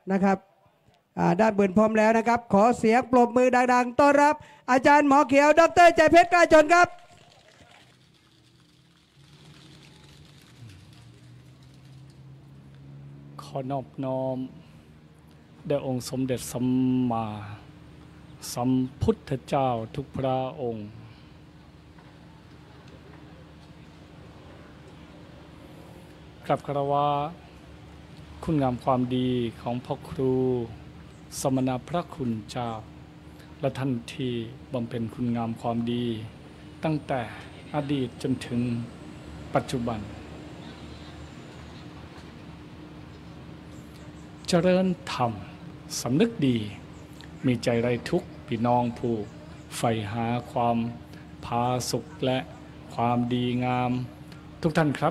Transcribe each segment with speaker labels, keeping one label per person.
Speaker 1: นะครับด้านบนพร้อมแล้วนะครับขอเสียงปรบมือดังๆต้อนรับอาจารย์หมอเขียวดร.ใจเพชรกล้าชนครับ
Speaker 2: ขอนอบน้อมแด่องค์สมเด็จสัมมาสัมพุทธเจ้าทุกพระองค์กราบคารวะคุณงามความดีของพ่อครูสมณพระคุณเจ้าและท่านที่บำเพ็ญคุณงามความดีตั้งแต่อดีตจนถึงปัจจุบันเจริญธรรมสำนึกดีมีใจไร้ทุกข์พี่น้องผู้ใฝ่หาความผาสุกและความดีงามทุกท่านครับ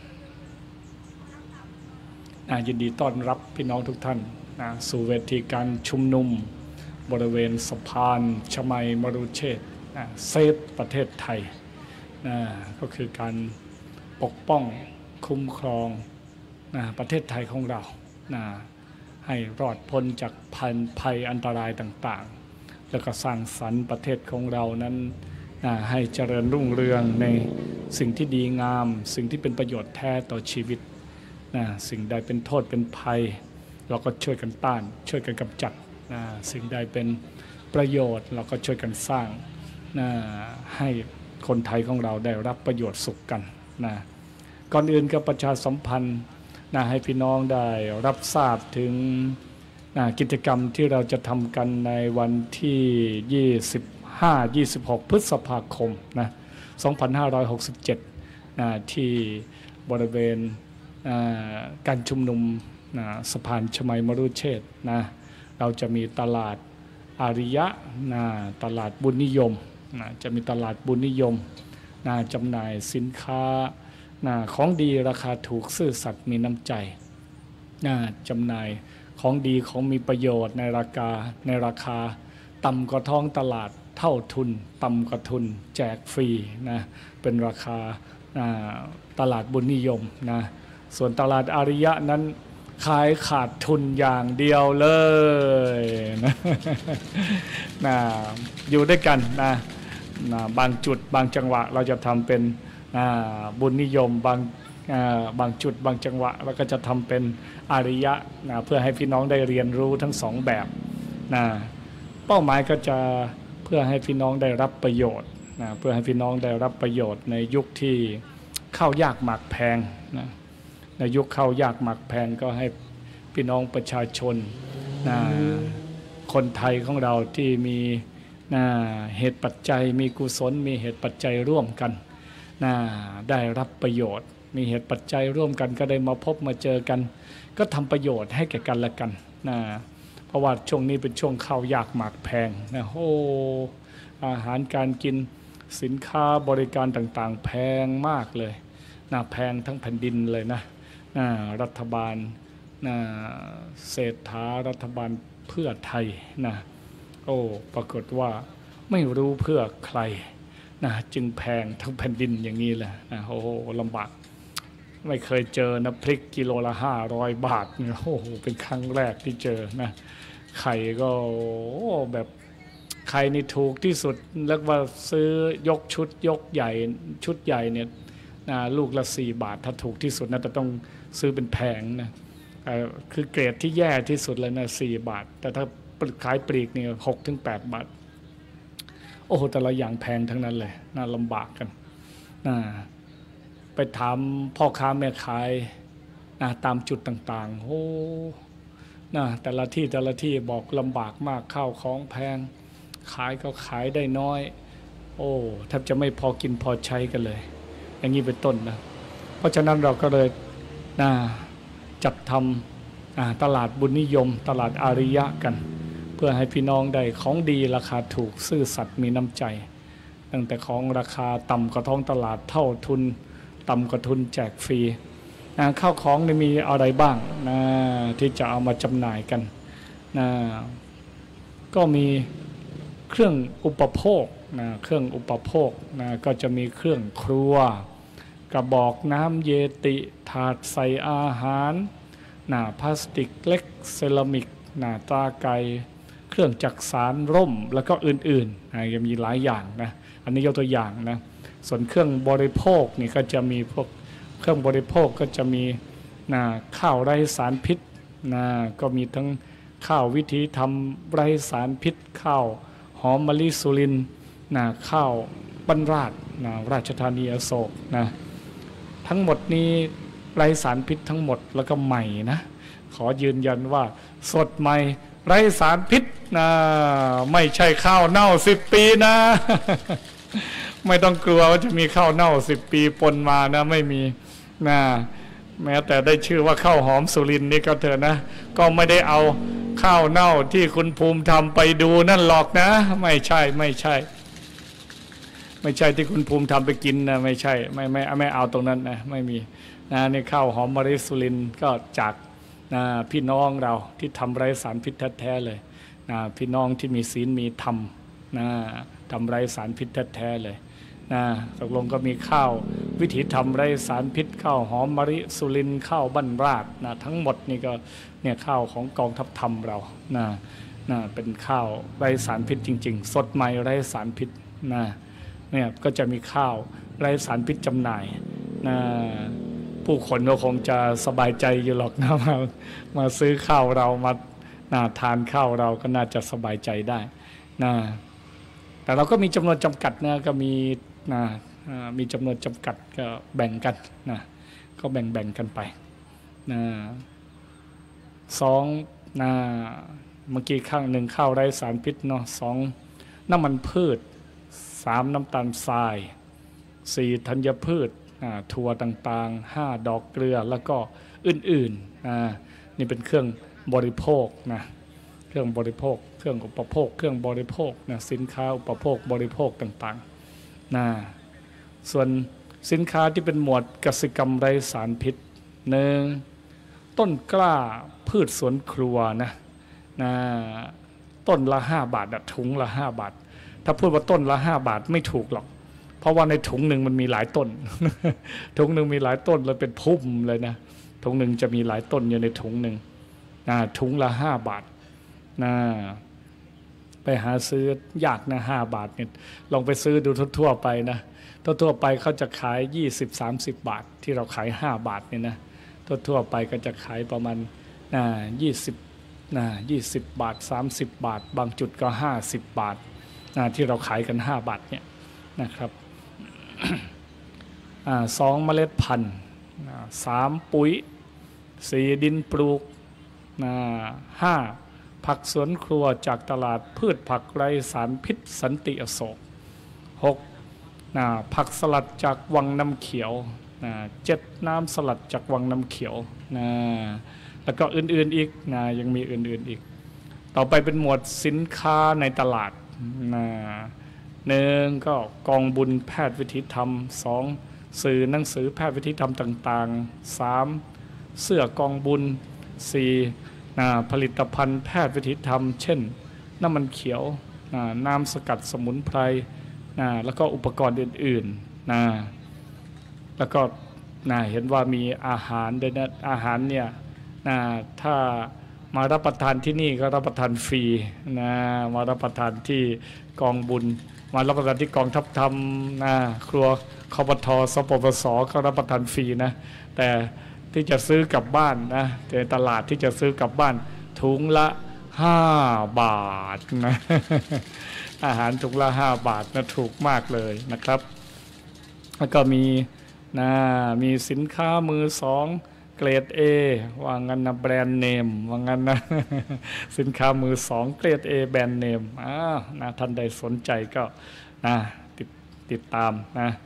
Speaker 2: ยินดีต้อนรับพี่น้องทุกท่านสู่เวทีการชุมนุมบริเวณสะพานชมัยมรุเชษฐ์เซฟประเทศไทยก็คือการปกป้องคุ้มครองประเทศไทยของเราให้รอดพ้นจากภัยอันตรายต่างๆแล้วก็สร้างสรรค์ประเทศของเรานั้นให้เจริญรุ่งเรืองในสิ่งที่ดีงามสิ่งที่เป็นประโยชน์แท้ต่อชีวิตสิ่งใดเป็นโทษเป็นภัยเราก็ช่วยกันต้านช่วยกันกำจัดสิ่งใดเป็นประโยชน์เราก็ช่วยกันสร้างให้คนไทยของเราได้รับประโยชน์สุขกันก่อนอื่นก็ประชาสัมพันธ์ให้พี่น้องได้รับทราบถึงกิจกรรมที่เราจะทำกันในวันที่25-26 พฤษภาคม2567ที่บริเวณการชุมนุมสะพานชมัยมรุเชษฐ์เราจะมีตลาดอาริยะตลาดบุญนิยมจะมีตลาดบุญนิยมจำหน่ายสินค้าของดีราคาถูกซื่อสัตย์มีน้ำใจจำหน่ายของดีของมีประโยชน์ในราคาต่ำกว่าท้องตลาดเท่าทุนต่ำกว่าทุนแจกฟรีเป็นราคาตลาดบุญนิยมส่วนตลาดอาริยะนั้นขายขาดทุนอย่างเดียวเลยอยู่ด้วยกันบางจุดบางจังหวะเราจะทำเป็นบุญนิยมบางจุดบางจังหวะแล้วก็จะทำเป็นอาริยะเพื่อให้พี่น้องได้เรียนรู้ทั้งสองแบบเป้าหมายก็จะเพื่อให้พี่น้องได้รับประโยชน์เพื่อให้พี่น้องได้รับประโยชน์ในยุคที่ข้าวยากหมากแพงในยุคข้าวยากหมากแพงก็ให้พี่น้องประชาชนคนไทยของเราที่มีเหตุปัจจัยมีกุศลมีเหตุปัจจัยร่วมกันได้รับประโยชน์มีเหตุปัจจัยร่วมกันก็ได้มาพบมาเจอกันก็ทำประโยชน์ให้แก่กันและกันเพราะว่าช่วงนี้เป็นช่วงข้าวยากหมากแพงอาหารการกินสินค้าบริการต่างๆแพงมากเลยแพงทั้งแผ่นดินเลยรัฐบาลเศรษฐารัฐบาลเพื่อไทยปรากฏว่าไม่รู้เพื่อใครจึงแพงทั้งแผ่นดินอย่างนี้แหละลำบากไม่เคยเจอพริกกิโลละ500 บาทเป็นครั้งแรกที่เจอไข่ก็แบบไข่นี่ถูกที่สุดแล้วว่าซื้อยกชุดยกใหญ่ชุดใหญ่เนี่ยลูกละ4 บาทถ้าถูกที่สุดแต่ต้องซื้อเป็นแผงคือเกรดที่แย่ที่สุดเลย4 บาทแต่ถ้าขายปลีกเนี่ย6-8 บาทแต่ละอย่างแพงทั้งนั้นเลยลำบากกันไปถามพ่อค้าแม่ขายตามจุดต่างๆแต่ละที่บอกลำบากมากข้าวของแพงขายก็ขายได้น้อยแทบจะไม่พอกินพอใช้กันเลยอย่างนี้เป็นต้นเพราะฉะนั้นเราก็เลยจัดทำตลาดบุญนิยมตลาดอาริยะกันเพื่อให้พี่น้องได้ของดีราคาถูกซื่อสัตย์มีน้ำใจตั้งแต่ของราคาต่ำกว่าท้องตลาดเท่าทุนต่ำกว่าทุนแจกฟรีข้าวของมีอะไรบ้างที่จะเอามาจำหน่ายกันก็มีเครื่องอุปโภคเครื่องอุปโภคก็จะมีเครื่องครัวกระบอกน้ำเยติถาดใส่อาหารพลาสติกเล็กเซรามิกตราไกเครื่องจักสานร่มแล้วก็อื่นๆยังมีหลายอย่างนะอันนี้ยกตัวอย่างนะส่วนเครื่องบริโภคนี่ก็จะมีพวกเครื่องบริโภคก็จะมีข้าวไร้สารพิษก็มีทั้งข้าววิธีทำไร้สารพิษข้าวหอมมะลิสุรินทร์ข้าวบ้านราชราชธานีอโศกทั้งหมดนี้ไร้สารพิษทั้งหมดแล้วก็ใหม่นะขอยืนยันว่าสดใหม่ไร้สารพิษไม่ใช่ข้าวเน่า10 ปีนะ ไม่ต้องกลัวว่าจะมีข้าวเน่า10 ปีปนมานะไม่มีแม้แต่ได้ชื่อว่าข้าวหอมสุรินทร์นี่ก็เถอะนะก็ไม่ได้เอาข้าวเน่าที่คุณภูมิทำไปดูนั่นหรอกนะไม่ใช่ที่คุณภูมิทำไปกินนะไม่ใช่ไม่เอาตรงนั้นนะไม่มีนี่ข้าวหอมมะลิสุรินทร์ก็จากพี่น้องเราที่ทำไร้สารพิษแท้ๆเลยพี่น้องที่มีศีลมีธรรมทำไร้สารพิษแท้ๆเลยตกลงก็มีข้าววิถีทำไร้สารพิษข้าวหอมมะลิสุรินทร์ข้าวบ้านราชทั้งหมดนี่ก็เนี่ยข้าวของกองทัพธรรมเราเป็นข้าวไร้สารพิษจริงๆสดใหม่ไร้สารพิษเนี่ยก็จะมีข้าวไร้สารพิษจำหน่ายผู้คนก็คงจะสบายใจอยู่หรอกนะมาซื้อข้าวเรามาทานข้าวเราก็น่าจะสบายใจได้แต่เราก็มีจำนวนจำกัดนะก็มีจำนวนจำกัดก็แบ่งกันก็แบ่งกันไป2เมื่อกี้ข้างหนึ่งข้าวไร้สารพิษเนาะ2น้ำมันพืช3น้ำตาลทราย4ธัญพืชถั่วต่างๆ5ดอกเกลือแล้วก็อื่นๆนี่เป็นเครื่องบริโภคเครื่องบริโภคเครื่องอุปโภคเครื่องบริโภคสินค้าอุปโภคบริโภคต่างๆส่วนสินค้าที่เป็นหมวดกสิกรรมไร้สารพิษ1ต้นกล้าพืชสวนครัวต้นละ5 บาทถุงละ5 บาทถ้าพูดว่าต้นละ5 บาทไม่ถูกหรอกเพราะว่าในถุงหนึ่งมันมีหลายต้น ถุงหนึ่งมีหลายต้นเลยเป็นพุ่มเลยนะถุงหนึ่งจะมีหลายต้นอยู่ในถุงหนึ่งถุงละ5 บาทไปหาซื้อยากนะ5 บาทเนี่ยลองไปซื้อดูทั่วไปนะทั่วไปเขาจะขาย20-30 บาทที่เราขาย5 บาทเนี่ยนะทั่วไปก็จะขายประมาณ20 บาท30 บาทบางจุดก็50 บาทที่เราขายกัน5 บาทเนี่ยนะครับ2เมล็ดพันธุ์3ปุ๋ย4ดินปลูก5ผักสวนครัวจากตลาดพืชผักไร้สารพิษสันติอโศก6ผักสลัดจากวังน้ำเขียว7น้ำสลัดจากวังน้ำเขียวแล้วก็อื่นๆอีกยังมีอื่นๆอีกต่อไปเป็นหมวดสินค้าในตลาด1ก็กองบุญแพทย์วิถีธรรม2สื่อหนังสือแพทย์วิถีธรรมต่างๆ3เสื้อกองบุญ4ผลิตภัณฑ์แพทย์วิถีธรรมเช่นน้ำมันเขียวน้ำสกัดสมุนไพรแล้วก็อุปกรณ์อื่นๆแล้วก็เห็นว่ามีอาหารด้วยนะอาหารเนี่ยถ้ามารับประทานที่นี่ก็รับประทานฟรีมารับประทานที่กองบุญมารับประทานที่กองทัพธรรมครัวคปท.สปปส.ก็รับประทานฟรีนะแต่ที่จะซื้อกลับบ้านนะในตลาดที่จะซื้อกลับบ้านถุงละ5 บาทนะอาหารถุงละ5 บาทนะถูกมากเลยนะครับแล้วก็มีสินค้ามือ2เกรด A ว่างั้นนะแบรนด์เนมว่างั้นนะสินค้ามือ2เกรด A แบรนด์เนมท่านใดสนใจก็ติดตาม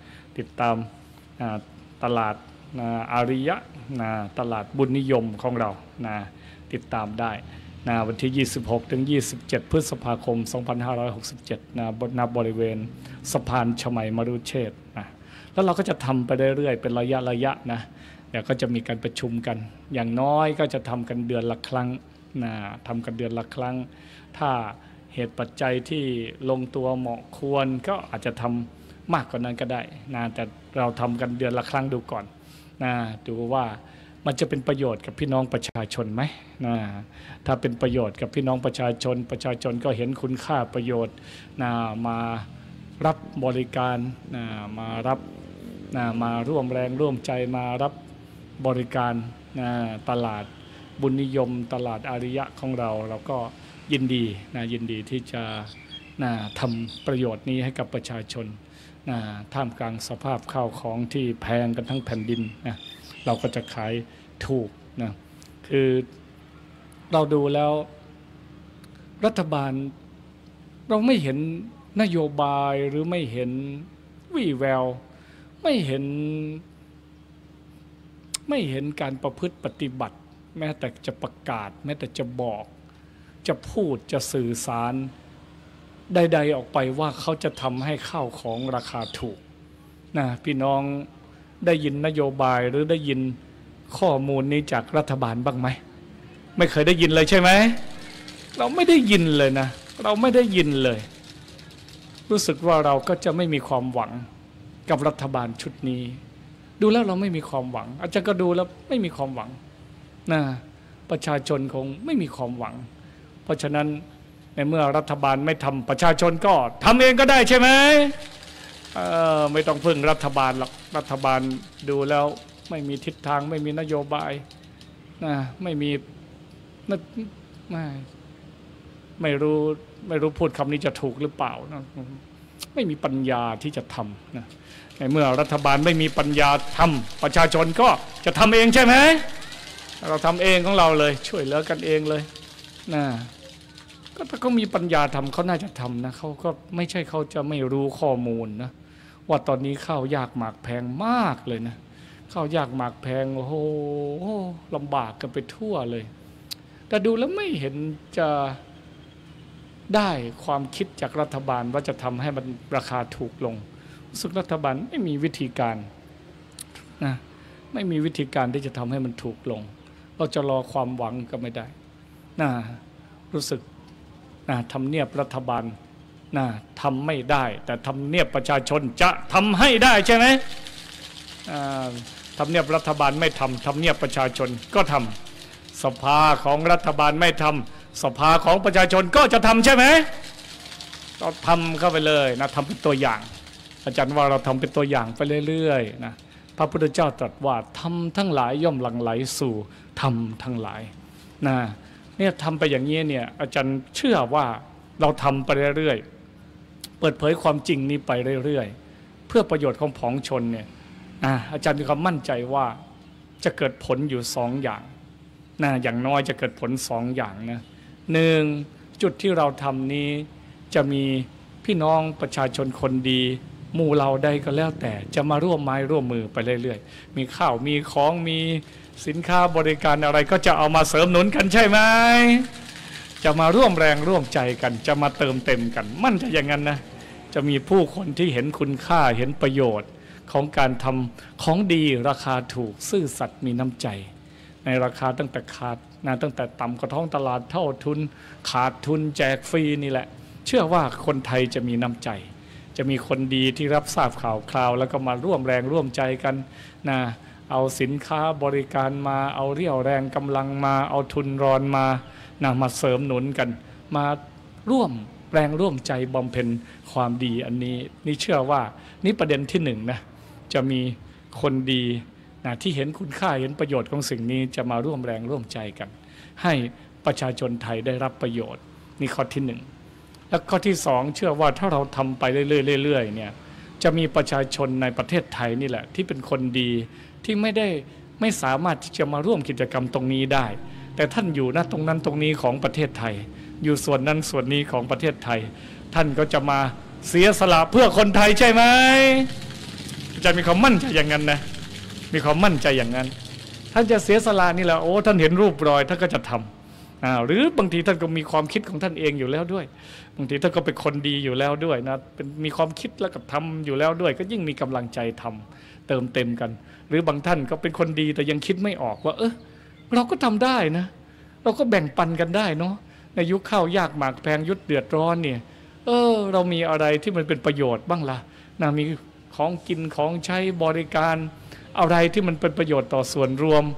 Speaker 2: ตลาดอาริยะตลาดบุญนิยมของเราติดตามได้วันที่26 ถึง 27 พฤษภาคม 2567ณบริเวณสะพานชมัยมรุเชษฐ์แล้วเราก็จะทำไปเรื่อยๆเป็นระยะนะเดี๋ยวก็จะมีการประชุมกันอย่างน้อยก็จะทำกันเดือนละครั้งทำกันเดือนละครั้งถ้าเหตุปัจจัยที่ลงตัวเหมาะควรก็อาจจะทำมากกว่านั้นก็ได้แต่เราทำกันเดือนละครั้งดูก่อนดูว่ามันจะเป็นประโยชน์กับพี่น้องประชาชนไหมนะถ้าเป็นประโยชน์กับพี่น้องประชาชนก็เห็นคุณค่าประโยชน์นะมารับบริการนะมารับนะมาร่วมแรงร่วมใจมารับบริการนะตลาดบุญนิยมตลาดอาริยะของเราก็ยินดีนะยินดีที่จะนะทำประโยชน์นี้ให้กับประชาชนนะท่ามกลางสภาพข้าวของที่แพงกันทั้งแผ่นดินนะเราก็จะขายถูกนะคือเราดูแล้วรัฐบาลเราไม่เห็นนโยบายหรือไม่เห็นวี่แววไม่เห็นการประพฤติปฏิบัติแม้แต่จะประกาศแม้แต่จะบอกจะพูดจะสื่อสารใดๆออกไปว่าเขาจะทำให้ข้าวของราคาถูกนะพี่น้องได้ยินนโยบายหรือได้ยินข้อมูลนี้จากรัฐบาลบ้างไหมไม่เคยได้ยินเลยใช่ไหมเราไม่ได้ยินเลยนะเราไม่ได้ยินเลยรู้สึกว่าเราก็จะไม่มีความหวังกับรัฐบาลชุดนี้ดูแล้วเราไม่มีความหวังอาจารย์ก็ดูแล้วไม่มีความหวังนะประชาชนคงไม่มีความหวังเพราะฉะนั้นในเมื่อรัฐบาลไม่ทำประชาชนก็ทำเองก็ได้ใช่ไหมไม่ต้องพึ่งรัฐบาลหรอกรัฐบาลดูแล้วไม่มีทิศทางไม่มีนโยบายนะไม่รู้พูดคำนี้จะถูกหรือเปล่านะไม่มีปัญญาที่จะทำนะในเมื่อรัฐบาลไม่มีปัญญาทำประชาชนก็จะทำเองใช่ไหมเราทำเองของเราเลยช่วยเหลือกันเองเลยนะก็ถ้าเขามีปัญญาทำเขาน่าจะทำนะเขาก็ไม่ใช่เขาจะไม่รู้ข้อมูลนะว่าตอนนี้ข้าวยากหมากแพงมากเลยนะข้าวยากหมากแพงโอ้โหลำบากกันไปทั่วเลยแต่ดูแล้วไม่เห็นจะได้ความคิดจากรัฐบาลว่าจะทำให้มันราคาถูกลงรู้สึกรัฐบาลไม่มีวิธีการนะไม่มีวิธีการที่จะทำให้มันถูกลงเราจะรอความหวังก็ไม่ได้นะรู้สึกทำเนียบรัฐบาลทำไม่ได้แต่ทำเนียบประชาชนจะทำให้ได้ใช่ไหมทำเนียบรัฐบาลไม่ทำทำเนียบประชาชนก็ทำสภาของรัฐบาลไม่ทำสภาของประชาชนก็จะทำใช่ไหมเราทำเข้าไปเลยนะทำเป็นตัวอย่างอาจารย์ว่าเราทำเป็นตัวอย่างไปเรื่อยๆนะพระพุทธเจ้าตรัสว่าทำทั้งหลายย่อมหลั่งไหลสู่ธรรมทั้งหลายนะเนี่ยทำไปอย่างนี้เนี่ยอาจารย์เชื่อว่าเราทำไปเรื่อยๆเปิดเผยความจริงนี้ไปเรื่อยๆเพื่อประโยชน์ของผองชนเนี่ยอาจารย์มีความมั่นใจว่าจะเกิดผลอยู่สองอย่างนะอย่างน้อยจะเกิดผลสองอย่างนะหนึ่งจุดที่เราทำนี้จะมีพี่น้องประชาชนคนดีหมู่เราใดก็แล้วแต่จะมาร่วมไม้ร่วมมือไปเรื่อยๆมีข้าวมีของมีสินค้าบริการอะไรก็จะเอามาเสริมหนุนกันใช่ไหมจะมาร่วมแรงร่วมใจกันจะมาเติมเต็มกันมั่นใจอย่างนั้นนะจะมีผู้คนที่เห็นคุณค่าเห็นประโยชน์ของการทำของดีราคาถูกซื่อสัตย์มีน้ำใจในราคาตั้งแต่ต่ำกว่าท้องตลาดเท่าทุนขาดทุนแจกฟรีนี่แหละเชื่อว่าคนไทยจะมีน้ำใจจะมีคนดีที่รับทราบข่าวคราวแล้วก็มาร่วมแรงร่วมใจกันนะเอาสินค้าบริการมาเอาเรี่ยวแรงกำลังมาเอาทุนรอนมามาเสริมหนุนกันมาร่วมแรงร่วมใจบำเพ็ญความดีอันนี้นี่เชื่อว่านี่ประเด็นที่หนึ่งนะจะมีคนดีที่เห็นคุณค่าเห็นประโยชน์ของสิ่งนี้จะมาร่วมแรงร่วมใจกันให้ประชาชนไทยได้รับประโยชน์นี่ข้อที่หนึ่งแล้วข้อที่สองเชื่อว่าถ้าเราทำไปเรื่อยๆเนี่ยจะมีประชาชนในประเทศไทยนี่แหละที่เป็นคนดีที่ไม่สามารถที่จะมาร่วมกิจกรรมตรงนี้ได้แต่ท่านอยู่ตรงนั้นตรงนี้ของประเทศไทยอยู่ส่วนนั้นส่วนนี้ของประเทศไทยท่านก็จะมาเสียสละเพื่อคนไทยใช่ไหมอาจารย์มีความมั่นใจอย่างนั้นนะมีความมั่นใจอย่างนั้นท่านจะเสียสละนี่แหละโอ้ท่านเห็นรูปรอยท่านก็จะทำหรือบางทีท่านก็มีความคิดของท่านเองอยู่แล้วด้วยบางทีท่านก็เป็นคนดีอยู่แล้วด้วยนะมีความคิดแล้วก็ทำอยู่แล้วด้วยก็ยิ่งมีกำลังใจทำเติมเต็มกันหรือบางท่านก็เป็นคนดีแต่ยังคิดไม่ออกว่าเราก็ทำได้นะเราก็แบ่งปันกันได้เนาะในยุคข้าวยากหมากแพงยุคเดือดร้อนเนี่ยเรามีอะไรที่มันเป็นประโยชน์บ้างล่ะมีของกินของใช้บริการอะไรที่มันเป็นประโยชน์ต่อส่วนรวม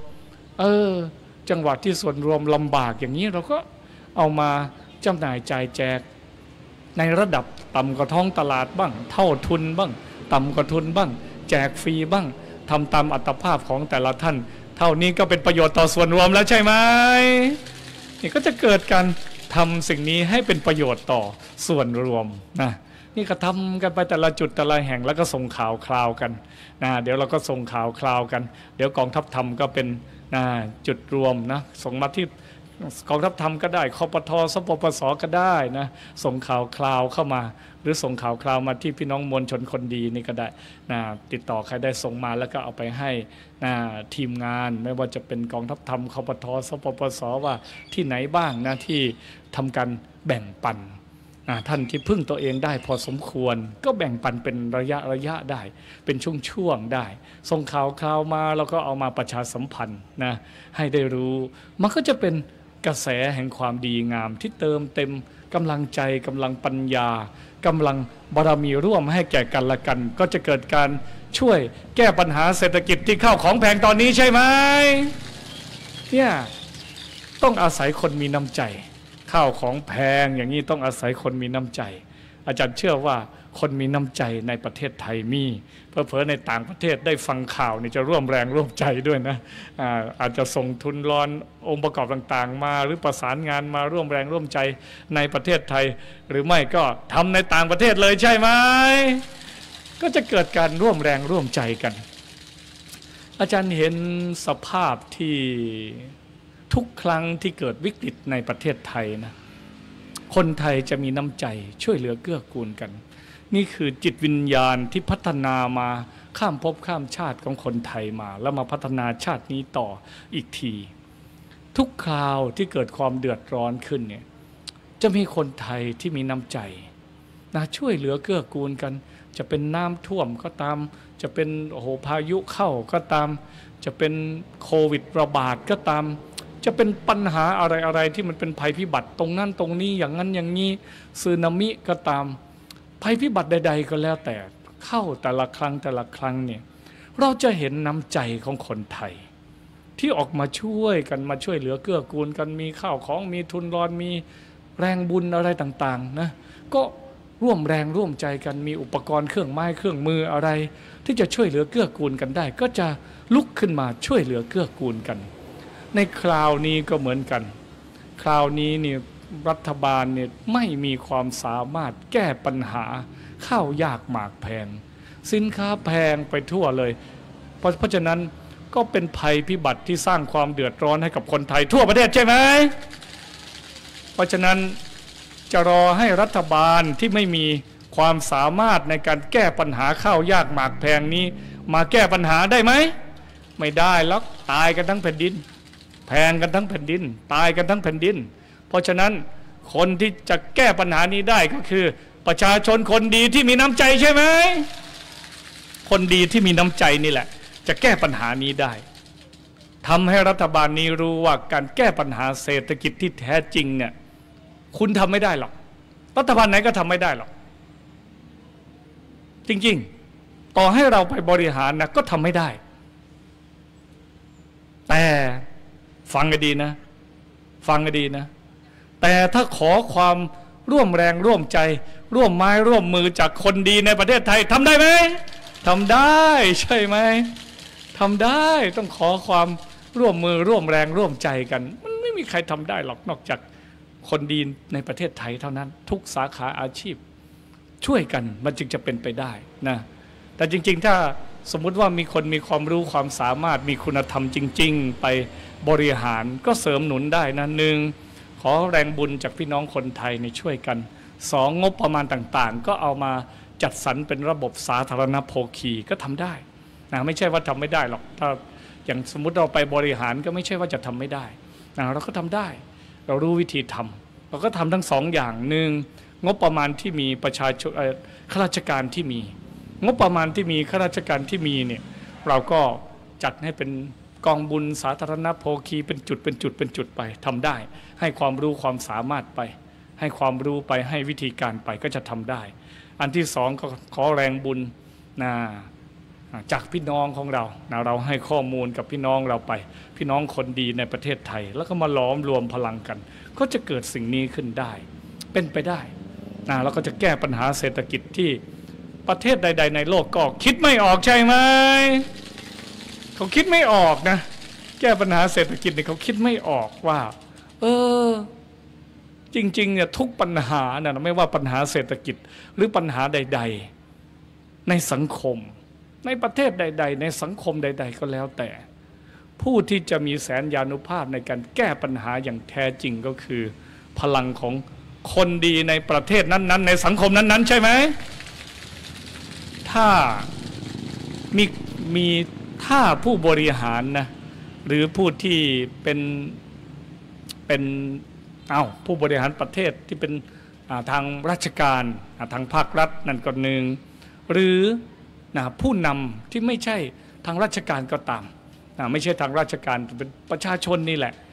Speaker 2: จังหวัดที่ส่วนรวมลำบากอย่างนี้เราก็เอามาจำหน่ายจ่ายแจกในระดับต่ำกว่าท้องตลาดบ้างเท่าทุนบ้างต่ำกว่าทุนบ้างแจกฟรีบ้างทำตามอัตภาพของแต่ละท่านเท่านี้ก็เป็นประโยชน์ต่อส่วนรวมแล้วใช่ไหมนี่ก็จะเกิดการทำสิ่งนี้ให้เป็นประโยชน์ต่อส่วนรวมนะนี่ก็ทำกันไปแต่ละจุดแต่ละแห่งแล้วก็ส่งข่าวคราวกันนะเดี๋ยวเราก็ส่งข่าวคราวกันเดี๋ยวกองทัพธรรมก็เป็นจุดรวมนะส่งมาที่กองทัพธรรมก็ได้คปท.สปปส.ก็ได้นะส่งข่าวคราวเข้ามาหรือส่งข่าวคราวมาที่พี่น้องมวลชนคนดีนี่ก็ได้นะติดต่อใครได้ส่งมาแล้วก็เอาไปให้ทีมงานไม่ว่าจะเป็นกองทัพธรรมคปท.สปปส.ว่าที่ไหนบ้างนะที่ทำการแบ่งปันท่านที่พึ่งตัวเองได้พอสมควรก็แบ่งปันเป็นระยะได้เป็นช่วงได้ส่งข่าวคราวมาแล้วก็เอามาประชาสัมพันธ์นะให้ได้รู้มันก็จะเป็นกระแสแห่งความดีงามที่เติมเต็มกำลังใจกำลังปัญญากำลังบารมีร่วมให้แก่กันและกันก็จะเกิดการช่วยแก้ปัญหาเศรษฐกิจที่ข้าวของแพงตอนนี้ใช่ไหมเนี่ยต้องอาศัยคนมีน้ำใจข้าวของแพงอย่างนี้ต้องอาศัยคนมีน้ำใจอาจารย์เชื่อว่าคนมีน้ำใจในประเทศไทยมีเผลอๆในต่างประเทศได้ฟังข่าวนี่จะร่วมแรงร่วมใจด้วยนะอาจจะส่งทุนรอนองค์ประกอบต่างๆมาหรือประสานงานมาร่วมแรงร่วมใจในประเทศไทยหรือไม่ก็ทำในต่างประเทศเลยใช่ไหมก็จะเกิดการร่วมแรงร่วมใจกันอาจารย์เห็นสภาพที่ทุกครั้งที่เกิดวิกฤตในประเทศไทยนะคนไทยจะมีน้ำใจช่วยเหลือเกื้อกูลกันนี่คือจิตวิญญาณที่พัฒนามาข้ามภพข้ามชาติของคนไทยมาแล้วมาพัฒนาชาตินี้ต่ออีกทีทุกคราวที่เกิดความเดือดร้อนขึ้นเนี่ยจะมีคนไทยที่มีน้ำใจนะช่วยเหลือเกื้อกูลกันจะเป็นน้ำท่วมก็ตามจะเป็นพายุเข้าก็ตามจะเป็นโควิดระบาดก็ตามจะเป็นปัญหาอะไรที่มันเป็นภัยพิบัติตรงนั้นตรงนี้อย่างนั้นอย่างนี้สึนามิก็ตามภัยพิบัติใดๆก็แล้วแต่เข้าแต่ละครั้งเนี่ยเราจะเห็นน้ำใจของคนไทยที่ออกมาช่วยกันมาช่วยเหลือเกื้อกูลกันมีข้าวของมีทุนรอนมีแรงบุญอะไรต่างๆนะก็ร่วมแรงร่วมใจกันมีอุปกรณ์เครื่องไม้เครื่องมืออะไรที่จะช่วยเหลือเกื้อกูลกันได้ก็จะลุกขึ้นมาช่วยเหลือเกื้อกูลกันในคราวนี้ก็เหมือนกันคราวนี้นี่รัฐบาลเนี่ยไม่มีความสามารถแก้ปัญหาข้าวยากหมากแพงสินค้าแพงไปทั่วเลยเพราะฉะนั้นก็เป็นภัยพิบัติที่สร้างความเดือดร้อนให้กับคนไทยทั่วประเทศใช่ไหมเพราะฉะนั้นจะรอให้รัฐบาลที่ไม่มีความสามารถในการแก้ปัญหาข้าวยากหมากแพงนี้มาแก้ปัญหาได้ไหมไม่ได้แล้วตายกันทั้งแผ่นดินแพงกันทั้งแผ่นดินตายกันทั้งแผ่นดินเพราะฉะนั้นคนที่จะแก้ปัญหานี้ได้ก็คือประชาชนคนดีที่มีน้ำใจใช่ไหมคนดีที่มีน้ำใจนี่แหละจะแก้ปัญหานี้ได้ทำให้รัฐบาลนี้รู้ว่าการแก้ปัญหาเศรษฐกิจที่แท้จริงเนี่ยคุณทำไม่ได้หรอกรัฐบาลไหนก็ทำไม่ได้หรอกจริงๆต่อให้เราไปบริหารนะก็ทำไม่ได้แต่ฟังกันดีนะฟังกันดีนะแต่ถ้าขอความร่วมแรงร่วมใจร่วมไม้ร่วมมือจากคนดีในประเทศไทยทำได้ไหมทำได้ใช่ไหมทำได้ต้องขอความร่วมมือร่วมแรงร่วมใจกันมันไม่มีใครทำได้หรอกนอกจากคนดีในประเทศไทยเท่านั้นทุกสาขาอาชีพช่วยกันมันจึงจะเป็นไปได้นะแต่จริงๆถ้าสมมุติว่ามีคนมีความรู้ความสามารถมีคุณธรรมจริงๆไปบริหารก็เสริมหนุนได้นะหนึ่งขอแรงบุญจากพี่น้องคนไทยในช่วยกันสองงบประมาณต่างๆก็เอามาจัดสรรเป็นระบบสาธารณโภคีก็ทำได้นะไม่ใช่ว่าทำไม่ได้หรอกถ้าอย่างสมมุติเราไปบริหารก็ไม่ใช่ว่าจะทำไม่ได้นะเราก็ทำได้เรารู้วิธีทำเราก็ทำทั้งสองอย่างหนึ่งงบประมาณที่มีประชาชนข้าราชการที่มีงบประมาณที่มีข้าราชการที่มีเนี่ยเราก็จัดให้เป็นกองบุญสาธารณโภคีเป็นจุดไปทำได้ให้ความรู้ความสามารถไปให้ความรู้ไปให้วิธีการไปก็จะทำได้อันที่สองก็ขอแรงบุญนะจากพี่น้องของเราเราให้ข้อมูลกับพี่น้องเราไปพี่น้องคนดีในประเทศไทยแล้วก็มาล้อมรวมพลังกันก็จะเกิดสิ่งนี้ขึ้นได้เป็นไปได้แล้วก็จะแก้ปัญหาเศรษฐกิจที่ประเทศใดๆในโลกก็คิดไม่ออกใช่ไหมเขาคิดไม่ออกนะแก้ปัญหาเศรษฐกิจเนี่ยเขาคิดไม่ออกว่าจริงๆเนี่ยทุกปัญหาเนี่ยไม่ว่าปัญหาเศรษฐกิจหรือปัญหาใดๆในสังคมในประเทศใดๆในสังคมใดๆก็แล้วแต่ผู้ที่จะมีแสนยานุภาพในการแก้ปัญหาอย่างแท้จริงก็คือพลังของคนดีในประเทศนั้นๆในสังคมนั้นๆใช่ไหมถ้าถ้าผู้บริหารนะหรือผู้ที่เป็นผู้บริหารประเทศที่เป็นทางราชการทางภาครัฐนั่นก็หนึ่งหรือผู้นำที่ไม่ใช่ทางราชการก็ตามไม่ใช่ทางราชการเป็นประชาชนนี่แหละ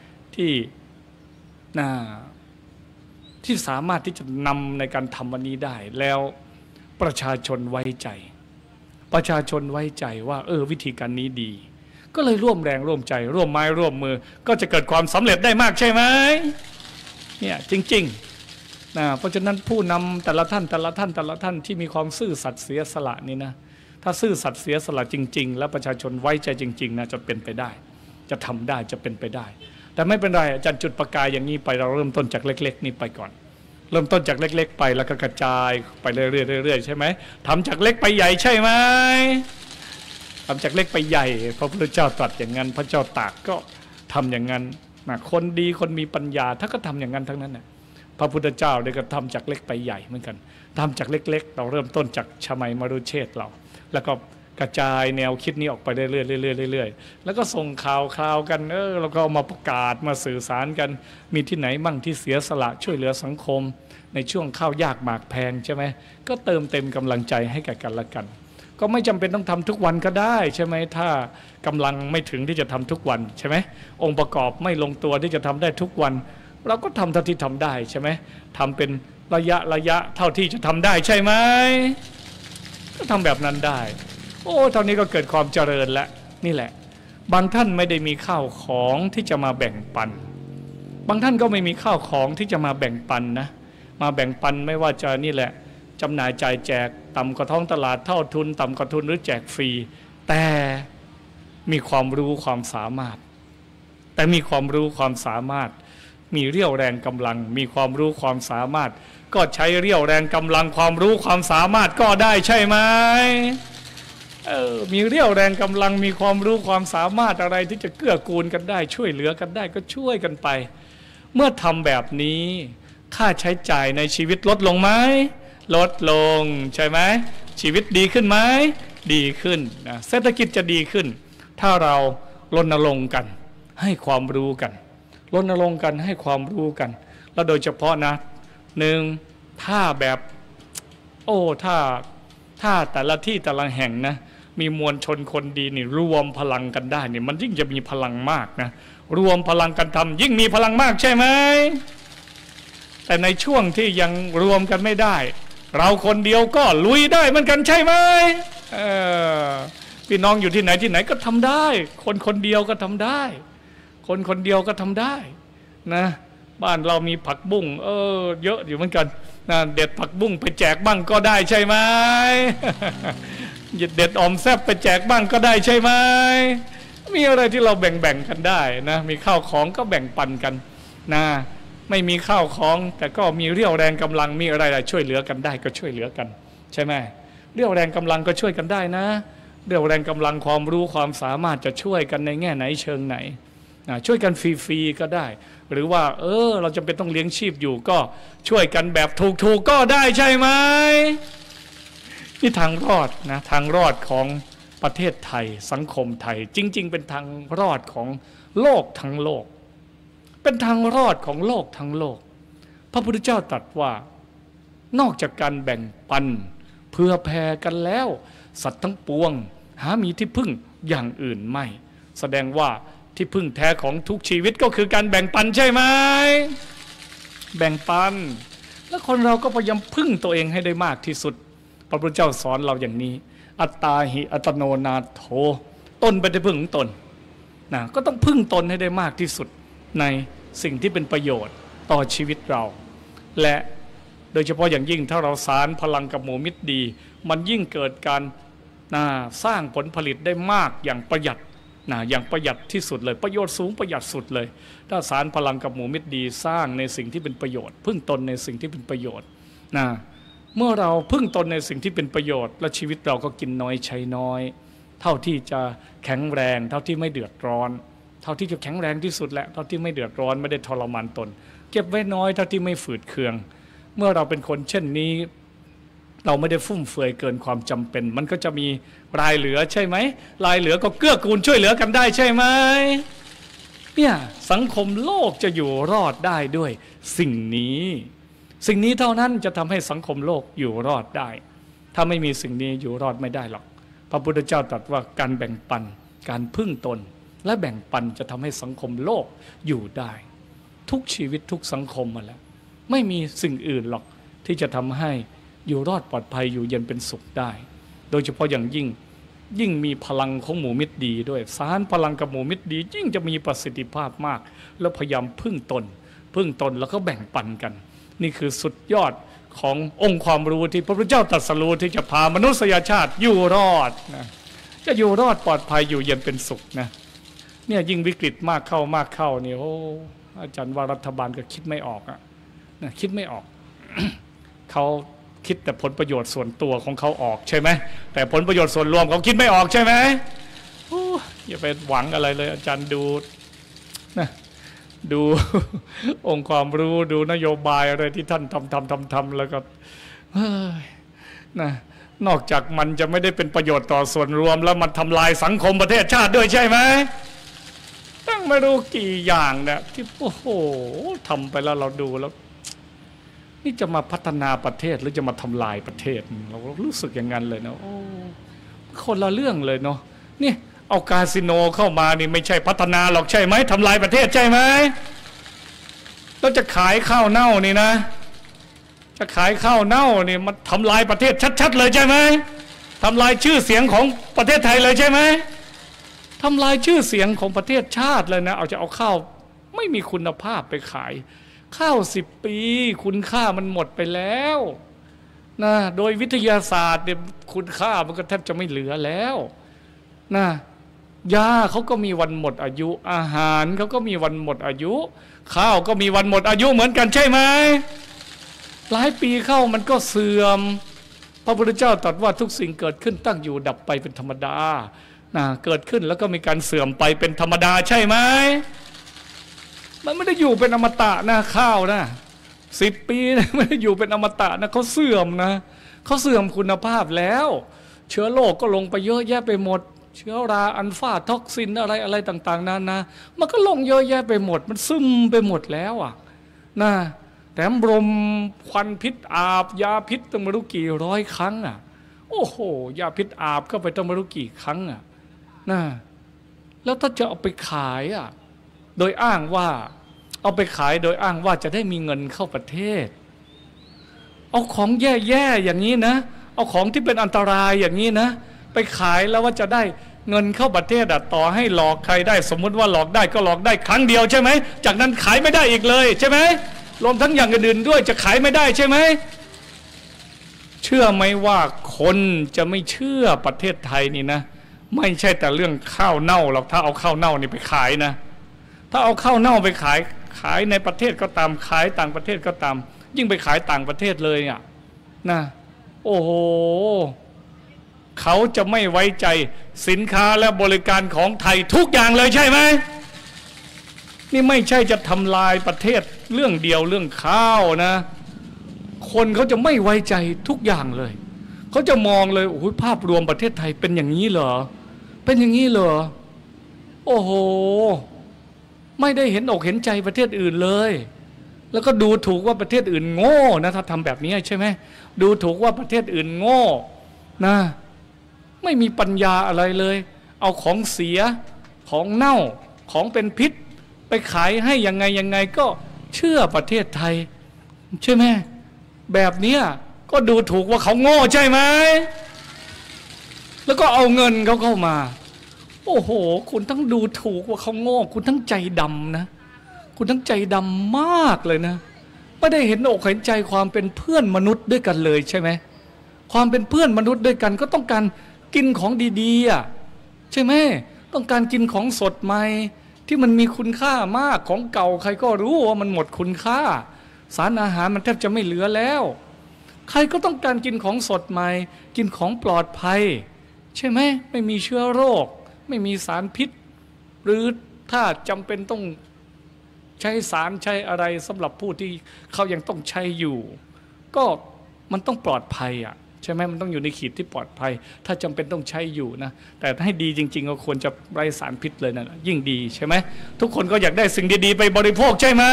Speaker 2: ที่สามารถที่จะนำในการทำวันนี้ได้แล้วประชาชนไว้ใจประชาชนไว้ใจว่าวิธีการนี้ดีก็เลยร่วมแรงร่วมใจร่วมไม้ร่วมมือก็จะเกิดความสำเร็จได้มากใช่ไหมเนี่ยจริงๆเพราะฉะนั้นผู้นำแต่ละท่านที่มีความซื่อสัตย์เสียสละนี่นะถ้าซื่อสัตย์เสียสละจริงๆแล้วประชาชนไว้ใจจริงๆนะจะเป็นไปได้จะทำได้จะเป็นไปได้แต่ไม่เป็นไรอาจารย์จุดประกายอย่างนี้ไปเราเริ่มต้นจากเล็กๆนี่ไปก่อนเริ่มต้นจากเล็กๆไปแล้วก็กระจายไปเรื่อยๆใช่ไหมทำจากเล็กไปใหญ่ใช่ไหมทำจากเล็กไปใหญ่พระพุทธเจ้าตรัสอย่างนั้นพระเจ้าตากก็ทำอย่างนั้นคนดีคนมีปัญญาถ้าก็ทำอย่างนั้นทั้งนั้นน่ะพระพุทธเจ้าได้ก็ทำจากเล็กไปใหญ่เหมือนกันทำจากเล็กๆเราเริ่มต้นจากชมัยมรุเชษเราแล้วก็กระจายแนวคิดนี้ออกไปเรื่อยๆแล้วก็ส่งข่าวกันแล้วก็มาประกาศมาสื่อสารกันมีที่ไหนมั่งที่เสียสละช่วยเหลือสังคมในช่วงข้าวยากหมากแพงใช่ไหมก็เติมเต็มกำลังใจให้แก่กันและกันก็ไม่จำเป็นต้องทำทุกวันก็ได้ใช่ไหมถ้ากำลังไม่ถึงที่จะทำทุกวันใช่ไหมองค์ประกอบไม่ลงตัวที่จะทำได้ทุกวันเราก็ทำเท่าที่ทำได้ใช่ไหมทำเป็นระยะเท่าที่จะทำได้ใช่ไหมก็ทำแบบนั้นได้เท่านี้ก็เกิดความเจริญแล้วนี่แหละบางท่านไม่ได้มีข้าวของที่จะมาแบ่งปันบางท่านก็ไม่มีข้าวของที่จะมาแบ่งปันนะมาแบ่งปันไม่ว่าจะนี่แหละจำหน่ายจ่ายแจกต่ำกว่าท้องตลาดเท่าทุนต่ำกว่าทุนหรือแจกฟรีแต่มีความรู้ความสามารถมีเรี่ยวแรงกำลังมีความรู้ความสามารถก็ใช้เรี่ยวแรงกำลังความรู้ความสามารถก็ได้ใช่ไหมมีเรี่ยวแรงกำลังมีความรู้ความสามารถอะไรที่จะเกื้อกูลกันได้ช่วยเหลือกันได้ก็ช่วยกันไปเมื่อทำแบบนี้ค่าใช้จ่ายในชีวิตลดลงไหมลดลงใช่ไหมชีวิตดีขึ้นไหมดีขึ้นเศรษฐกิจจะดีขึ้นถ้าเรารณรงค์กันให้ความรู้กันรณรงค์กันให้ความรู้กันแล้วโดยเฉพาะนะหนึ่งถ้าแบบถ้าแต่ละที่แต่ละแห่งนะมีมวลชนคนดีนี่รวมพลังกันได้นี่มันยิ่งจะมีพลังมากนะรวมพลังกันทำยิ่งมีพลังมากใช่ไหมแต่ในช่วงที่ยังรวมกันไม่ได้เราคนเดียวก็ลุยได้เหมือนกันใช่ไหมพี่น้องอยู่ที่ไหนก็ทำได้คนเดียวก็ทำได้คนเดียวก็ทำได้นะบ้านเรามีผักบุ้งเยอะอยู่เหมือนกันนะเด็ดผักบุ้งไปแจกบ้างก็ได้ใช่ไหมเด็ดออมแซ่บไปแจกบ้างก็ได้ใช่ไหมมีอะไรที่เราแบ่งกันได้นะมีข้าวของก็แบ่งปันกันนะไม่มีข้าวของแต่ก็มีเรี่ยวแรงกำลังมีอะไรช่วยเหลือกันได้ก็ช่วยเหลือกันใช่ไหมเรี่ยวแรงกำลังก็ช่วยกันได้นะเรี่ยวแรงกำลังความรู้ความสามารถจะช่วยกันในแง่ไหนเชิงไหนช่วยกันฟรีๆก็ได้หรือว่าเราจำเป็นต้องเลี้ยงชีพอยู่ก็ช่วยกันแบบถูกๆก็ได้ใช่ไหมนี่ทางรอดนะทางรอดของประเทศไทยสังคมไทยจริงๆเป็นทางรอดของโลกทั้งโลกเป็นทางรอดของโลกทั้งโลกพระพุทธเจ้าตรัสว่านอกจากการแบ่งปันเพื่อแผ่กันแล้วสัตว์ทั้งปวงหามีที่พึ่งอย่างอื่นไม่แสดงว่าที่พึ่งแท้ของทุกชีวิตก็คือการแบ่งปันใช่ไหมแบ่งปันแล้วคนเราก็พยายามพึ่งตัวเองให้ได้มากที่สุดพระพุทธเจ้าสอนเราอย่างนี้อัตตาหิอัตโนนาโถตนเป็นที่พึ่งของตนนะก็ต้องพึ่งตนให้ได้มากที่สุดในสิ่งที่เป็นประโยชน์ต่อชีวิตเรา และโดยเฉพาะอย่างยิ่งถ้าเราสารพลังกับหมู่มิตรดีมันยิ่งเกิดการสร้างผลผลิตได้มากอย่างประหยัดอย่างประหยัดที่สุดเลยประโยชน์สูงประหยัดสุดเลยถ้าสารพลังกับหมู่มิตรดีสร้างในสิ่งที่เป็นประโยชน์พึ่งตนในสิ่งที่เป็นประโยชน์เมื่อเราพึ่งตนในสิ่งที่เป็นประโยชน์และชีวิตเราก็กินน้อยใช้น้อยเท่าที่จะแข็งแรงเท่าที่ไม่เดือดร้อนเท่าที่จะแข็งแรงที่สุดแหละเท่าที่ไม่เดือดร้อนไม่ได้ทรมานตนเก็บไว้น้อยเท่าที่ไม่ฝืดเคืองเมื่อเราเป็นคนเช่นนี้เราไม่ได้ฟุ่มเฟือยเกินความจำเป็นมันก็จะมีรายเหลือใช่ไหมรายเหลือก็เกื้อกูลช่วยเหลือกันได้ใช่ไหมเนี่ยสังคมโลกจะอยู่รอดได้ด้วยสิ่งนี้เท่านั้นจะทำให้สังคมโลกอยู่รอดได้ถ้าไม่มีสิ่งนี้อยู่รอดไม่ได้หรอกพระพุทธเจ้าตรัสว่าการแบ่งปันการพึ่งตนและแบ่งปันจะทำให้สังคมโลกอยู่ได้ทุกชีวิตทุกสังคมมาแล้วไม่มีสิ่งอื่นหรอกที่จะทำให้อยู่รอดปลอดภัยอยู่เย็นเป็นสุขได้โดยเฉพาะอย่างยิ่งมีพลังของหมู่มิตรดีด้วยสารพลังกับหมู่มิตรดียิ่งจะมีประสิทธิภาพมากแล้วพยายามพึ่งตนแล้วก็แบ่งปันกันนี่คือสุดยอดขององค์ความรู้ที่พระพุทธเจ้าตรัสรู้ที่จะพามนุษยชาติอยู่รอดนะจะอยู่รอดปลอดภัยอยู่เย็นเป็นสุขนะเนี่ยยิ่งวิกฤตมากเข้านี่โอ้อาจารย์ว่ารัฐบาลก็คิดไม่ออกนะคิดไม่ออก เขาคิดแต่ผลประโยชน์ส่วนตัวของเขาออกใช่ไหมแต่ผลประโยชน์ส่วนรวมเขาคิดไม่ออกใช่ไหมอย่าไปหวังอะไรเลยอาจารย์ดูนะดู องค์ความรู้ดูนโยบายอะไรที่ท่านทำแล้วก็นะนอกจากมันจะไม่ได้เป็นประโยชน์ต่อส่วนรวมแล้วมันทำลายสังคมประเทศชาติด้วยใช่ไหมตั้งไม่รู้กี่อย่างเนี่ยที่โอ้โหทำไปแล้วเราดูแล้วนี่จะมาพัฒนาประเทศหรือจะมาทำลายประเทศเรารู้สึกอย่างนั้นเลยนะโอ้คนละเรื่องเลยเนาะนี่เอาคาสิโนเข้ามานี่ไม่ใช่พัฒนาหรอกใช่ไหมทำลายประเทศใช่ไหมแล้วจะขายข้าวเน่านี่นะจะขายข้าวเน่านี่มันทำลายประเทศชัดๆเลยใช่ไหมทำลายชื่อเสียงของประเทศไทยเลยใช่ไหมทำลายชื่อเสียงของประเทศชาติเลยนะเอาข้าวไม่มีคุณภาพไปขายข้าว10 ปีคุณค่ามันหมดไปแล้วนะโดยวิทยาศาสตร์เนี่ยคุณค่ามันก็แทบจะไม่เหลือแล้วนะยาเขาก็มีวันหมดอายุอาหารเขาก็มีวันหมดอายุข้าวก็มีวันหมดอายุเหมือนกันใช่ไหมหลายปีเข้ามันก็เสื่อมพระพุทธเจ้าตรัสว่าทุกสิ่งเกิดขึ้นตั้งอยู่ดับไปเป็นธรรมดานะเกิดขึ้นแล้วก็มีการเสื่อมไปเป็นธรรมดาใช่ไหมมันไม่ได้อยู่เป็นอมตะนะข้าวนะ10 ปีนะไม่ได้อยู่เป็นอมตะนะเขาเสื่อมนะเขาเสื่อมคุณภาพแล้วเชื้อโรคก็ลงไปเยอะแยะไปหมดเชื้อราอัลฟาท็อกซินอะไรต่างๆนานามันก็ลงเยอะแยะไปหมดมันซึมไปหมดแล้วอ่ะนะแถมรมควันพิษอาบยาพิษต้องไม่รู้กี่ร้อยครั้งอ่ะโอ้โหยาพิษอาบเข้าไปต้องไม่รู้กี่ครั้งอ่ะนะแล้วถ้าจะเอาไปขายอ่ะโดยอ้างว่าเอาไปขายโดยอ้างว่าจะได้มีเงินเข้าประเทศเอาของแย่ๆอย่างนี้นะเอาของที่เป็นอันตรายอย่างนี้นะไปขายแล้วว่าจะได้เงินเข้าประเทศต่อให้หลอกใครได้สมมุติว่าหลอกได้ก็หลอกได้ครั้งเดียวใช่ไหมจากนั้นขายไม่ได้อีกเลยใช่ไหมรวมทั้งอย่างอื่นๆด้วยจะขายไม่ได้ใช่ไหมเชื่อไหมว่าคนจะไม่เชื่อประเทศไทยนี่นะไม่ใช่แต่เรื่องข้าวเน่าหรอกถ้าเอาข้าวเน่านี่ไปขายนะถ้าเอาข้าวเน่าไปขายในประเทศก็ตามขายต่างประเทศก็ตามยิ่งไปขายต่างประเทศเลยอ่ะนะโอ้โหเขาจะไม่ไว้ใจสินค้าและบริการของไทยทุกอย่างเลยใช่ไหมนี่ไม่ใช่จะทำลายประเทศเรื่องเดียวเรื่องข้าวนะคนเขาจะไม่ไว้ใจทุกอย่างเลยเขาจะมองเลยโอ้ยภาพรวมประเทศไทยเป็นอย่างนี้เหรอเป็นอย่างนี้เหรอโอ้โหไม่ได้เห็นอกเห็นใจประเทศอื่นเลยแล้วก็ดูถูกว่าประเทศอื่นโง่นะถ้าทำแบบนี้ใช่ไหมดูถูกว่าประเทศอื่นโง่นะไม่มีปัญญาอะไรเลยเอาของเสียของเน่าของเป็นพิษไปขายให้ยังไงก็เชื่อประเทศไทยใช่ไหมแบบนี้ก็ดูถูกว่าเขาโง่ใช่ไหมแล้วก็เอาเงินเขาเข้ามาโอ้โหคุณทั้งดูถูกว่าเขาโง่คุณทั้งใจดำนะคุณทั้งใจดำมากเลยนะไม่ได้เห็นอกเห็นใจความเป็นเพื่อนมนุษย์ด้วยกันเลยใช่ไหมความเป็นเพื่อนมนุษย์ด้วยกันก็ต้องการกินของดีๆอ่ะใช่ไหมต้องการกินของสดใหม่ที่มันมีคุณค่ามากของเก่าใครก็รู้ว่ามันหมดคุณค่าสารอาหารมันแทบจะไม่เหลือแล้วใครก็ต้องการกินของสดใหม่กินของปลอดภัยใช่ไหมไม่มีเชื้อโรคไม่มีสารพิษหรือถ้าจำเป็นต้องใช้สารใช้อะไรสำหรับผู้ที่เขายังต้องใช้อยู่ก็มันต้องปลอดภัยอ่ะใช่ไหมมันต้องอยู่ในขีดที่ปลอดภัยถ้าจำเป็นต้องใช้อยู่นะแต่ให้ดีจริงๆก็ควรจะไร้สารพิษเลยนะยิ่งดีใช่ไหมทุกคนก็อยากได้สิ่งดีๆไปบริโภคใช่ไหม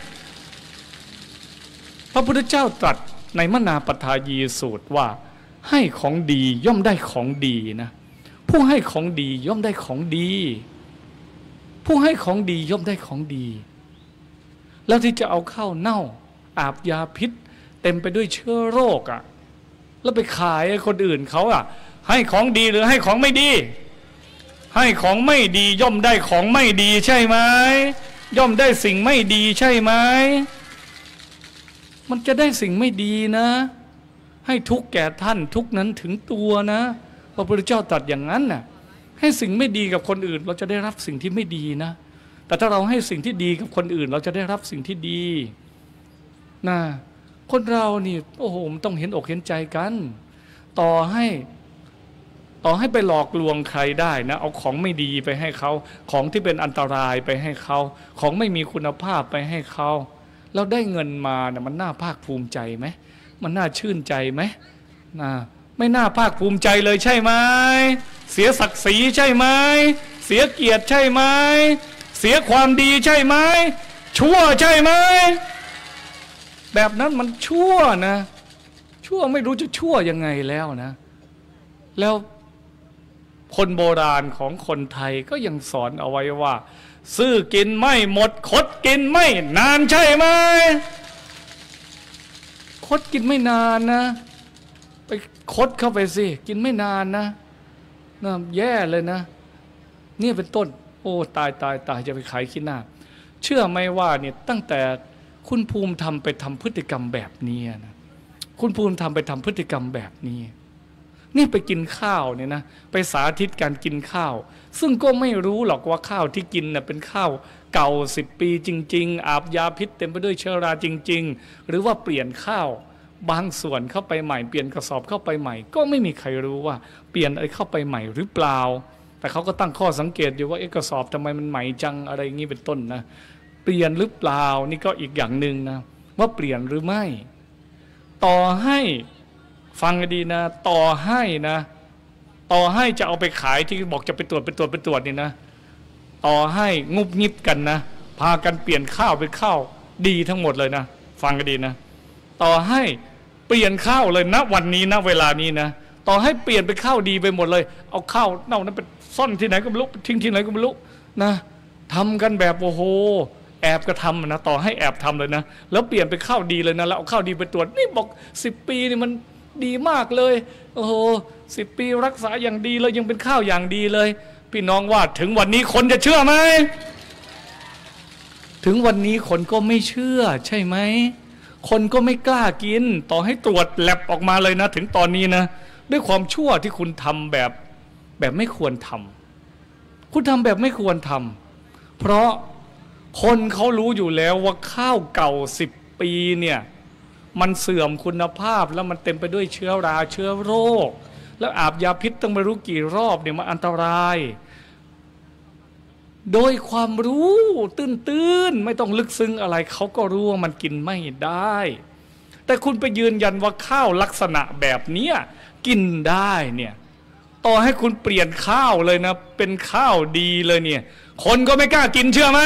Speaker 2: พระพุทธเจ้าตรัสในมนาปทายีสูตรว่าให้ของดีย่อมได้ของดีนะผู้ให้ของดีย่อมได้ของดีผู้ให้ของดีย่อมได้ของดีแล้วที่จะเอาข้าวเน่าอาบยาพิษเต็มไปด้วยเชื้อโรคอ่ะแล้วไปขายให้คนอื่นเขาอ่ะให้ของดีหรือให้ของไม่ดีให้ของไม่ดีย่อมได้ของไม่ดีใช่ไหมย่อมได้สิ่งไม่ดีใช่ไหมมันจะได้สิ่งไม่ดีนะให้ทุกข์แก่ท่านทุกข์นั้นถึงตัวนะพระพุทธเจ้าตรัสอย่างนั้นน่ะให้สิ่งไม่ดีกับคนอื่นเราจะได้รับสิ่งที่ไม่ดีนะแต่ถ้าเราให้สิ่งที่ดีกับคนอื่นเราจะได้รับสิ่งที่ดีนะคนเรานี่โอ้โหมันต้องเห็นอกเห็นใจกันต่อให้ไปหลอกลวงใครได้นะเอาของไม่ดีไปให้เขาของที่เป็นอันตรายไปให้เขาของไม่มีคุณภาพไปให้เขาเราได้เงินมานะมันน่าภาคภูมิใจไหมมันน่าชื่นใจไหมนะไม่น่าภาคภูมิใจเลยใช่ไหมเสียศักดิ์ศรีใช่ไหมเสียเกียรติใช่ไหมเสียความดีใช่ไหมชั่วใช่ไหมแบบนั้นมันชั่วนะชั่วไม่รู้จะชั่วยังไงแล้วนะแล้วคนโบราณของคนไทยก็ยังสอนเอาไว้ว่าซื้อกินไม่หมดคดกินไม่นานใช่ไหมคดกินไม่นานนะไปคดเข้าไปสิกินไม่นานนะแย่เลยนะนี่เป็นต้นโอ้ตายจะไปขายขี้หน้าเชื่อไหมว่าเนี่ยตั้งแต่คุณภูมิธรรมไปทำพฤติกรรมแบบนี้นะคุณภูมิธรรมไปทำพฤติกรรมแบบนี้นี่ไปกินข้าวเนี่ยนะไปสาธิตการกินข้าวซึ่งก็ไม่รู้หรอกว่าข้าวที่กินน่ะเป็นข้าวเก่า10 ปีจริงๆอาบยาพิษเต็มไปด้วยเชื้อราจริงๆหรือว่าเปลี่ยนข้าวบางส่วนเข้าไปใหม่เปลี่ยนกระสอบเข้าไปใหม่ก็ไม่มีใครรู้ว่าเปลี่ยนอะไรเข้าไปใหม่หรือเปล่าแต่เขาก็ตั้งข้อสังเกตอยู่ว่ากระสอบทำไมมันใหม่จังอะไรอย่างนี้เป็นต้นนะเปลี่ยนหรือเปล่านี่ก็อีกอย่างหนึ่งนะว่าเปลี่ยนหรือไม่ต่อให้ฟังดีนะต่อให้จะเอาไปขายที่บอกจะไปตรวจนี่นะต่อให้งุบงิบกันนะพากันเปลี่ยนข้าวเป็นข้าวดีทั้งหมดเลยนะฟังดีนะต่อให้เปลี่ยนข้าวเลยนะวันนี้นะเวลานี้นะต่อให้เปลี่ยนเป็นข้าวดีไปหมดเลยเอาข้าวเน่านั้นไปซ่อนที่ไหนก็ไม่รู้ทิ้งที่ไหนก็ไม่รู้นะทำกันแบบโอ้โหแอบกระทำนะต่อให้แอบทำเลยนะแล้วเปลี่ยนเป็นข้าวดีเลยนะแล้วเอาข้าวดีไปตรวจนี่บอก10 ปีนี่มันดีมากเลยโอ้โห10 ปีรักษาอย่างดีเลยยังเป็นข้าวอย่างดีเลยพี่น้องว่าถึงวันนี้คนจะเชื่อไหมถึงวันนี้คนก็ไม่เชื่อใช่ไหมคนก็ไม่กล้ากินต่อให้ตรวจแลบออกมาเลยนะถึงตอนนี้นะด้วยความชั่วที่คุณทำแบบไม่ควรทำคุณทำแบบไม่ควรทำเพราะคนเขารู้อยู่แล้วว่าข้าวเก่า10 ปีเนี่ยมันเสื่อมคุณภาพแล้วมันเต็มไปด้วยเชื้อราเชื้อโรคแล้วอาบยาพิษต้องไม่รู้กี่รอบเนี่ยมันอันตรายโดยความรู้ตื้นไม่ต้องลึกซึ้งอะไรเขาก็รู้ว่ามันกินไม่ได้แต่คุณไปยืนยันว่าข้าวลักษณะแบบนี้กินได้เนี่ยต่อให้คุณเปลี่ยนข้าวเลยนะเป็นข้าวดีเลยเนี่ยคนก็ไม่กล้ากินเชื่อไหม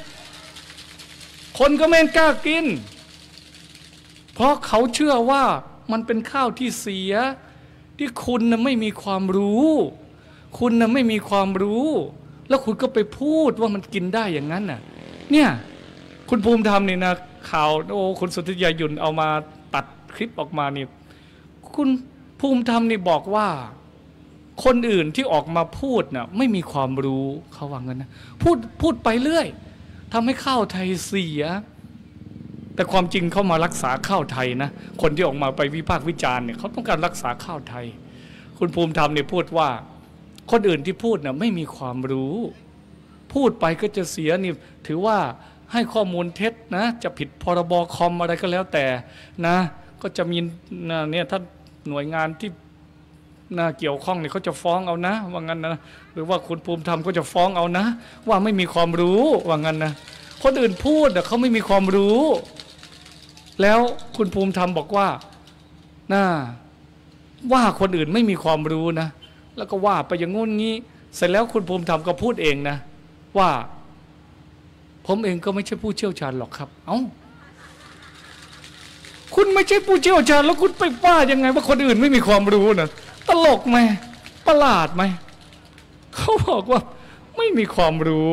Speaker 2: คนก็ไม่กล้ากินเพราะเขาเชื่อว่ามันเป็นข้าวที่เสียที่คุณน่ะไม่มีความรู้คุณน่ะไม่มีความรู้แล้วคุณก็ไปพูดว่ามันกินได้อย่างนั้นน่ะเนี่ยคุณภูมิธรรมนี่นะข่าวโอ้คุณสุทธิยายุนเอามาตัดคลิปออกมานี่คุณภูมิธรรมนี่บอกว่าคนอื่นที่ออกมาพูดน่ะไม่มีความรู้เขาว่างั้นนะพูดไปเรื่อยทำให้ข้าวไทยเสียแต่ความจริงเขามารักษาข้าวไทยนะคนที่ออกมาไปวิพากษ์วิจารณ์เนี่ยเขาต้องการรักษาข้าวไทยคุณภูมิธรรมเนี่ยพูดว่าคนอื่นที่พูดน่ะไม่มีความรู้พูดไปก็จะเสียนี่ถือว่าให้ข้อมูลเท็จนะจะผิดพรบคอมอะไรก็แล้วแต่นะก็จะมีเนี่ยถ้าหน่วยงานที่เกี่ยวข้องเนี่ยเขาจะฟ้องเอานะว่างั้นนะหรือว่าคุณภูมิธรรมก็จะฟ้องเอานะว่าไม่มีความรู้ว่างั้นนะคนอื่นพูดแต่เขาไม่มีความรู้แล้วคุณภูมิธรรมบอกว่าว่าคนอื่นไม่มีความรู้นะแล้วก็ว่าไปอย่างงู้นงี้เสร็จแล้วคุณภูมิธรรมก็พูดเองนะว่าผมเองก็ไม่ใช่ผู้เชี่ยวชาญหรอกครับเอ้าคุณไม่ใช่ผู้เชี่ยวชาญแล้วคุณไปว่ายังไงว่าคนอื่นไม่มีความรู้นะตลกไหมประหลาดไหมเขาบอกว่าไม่มีความรู้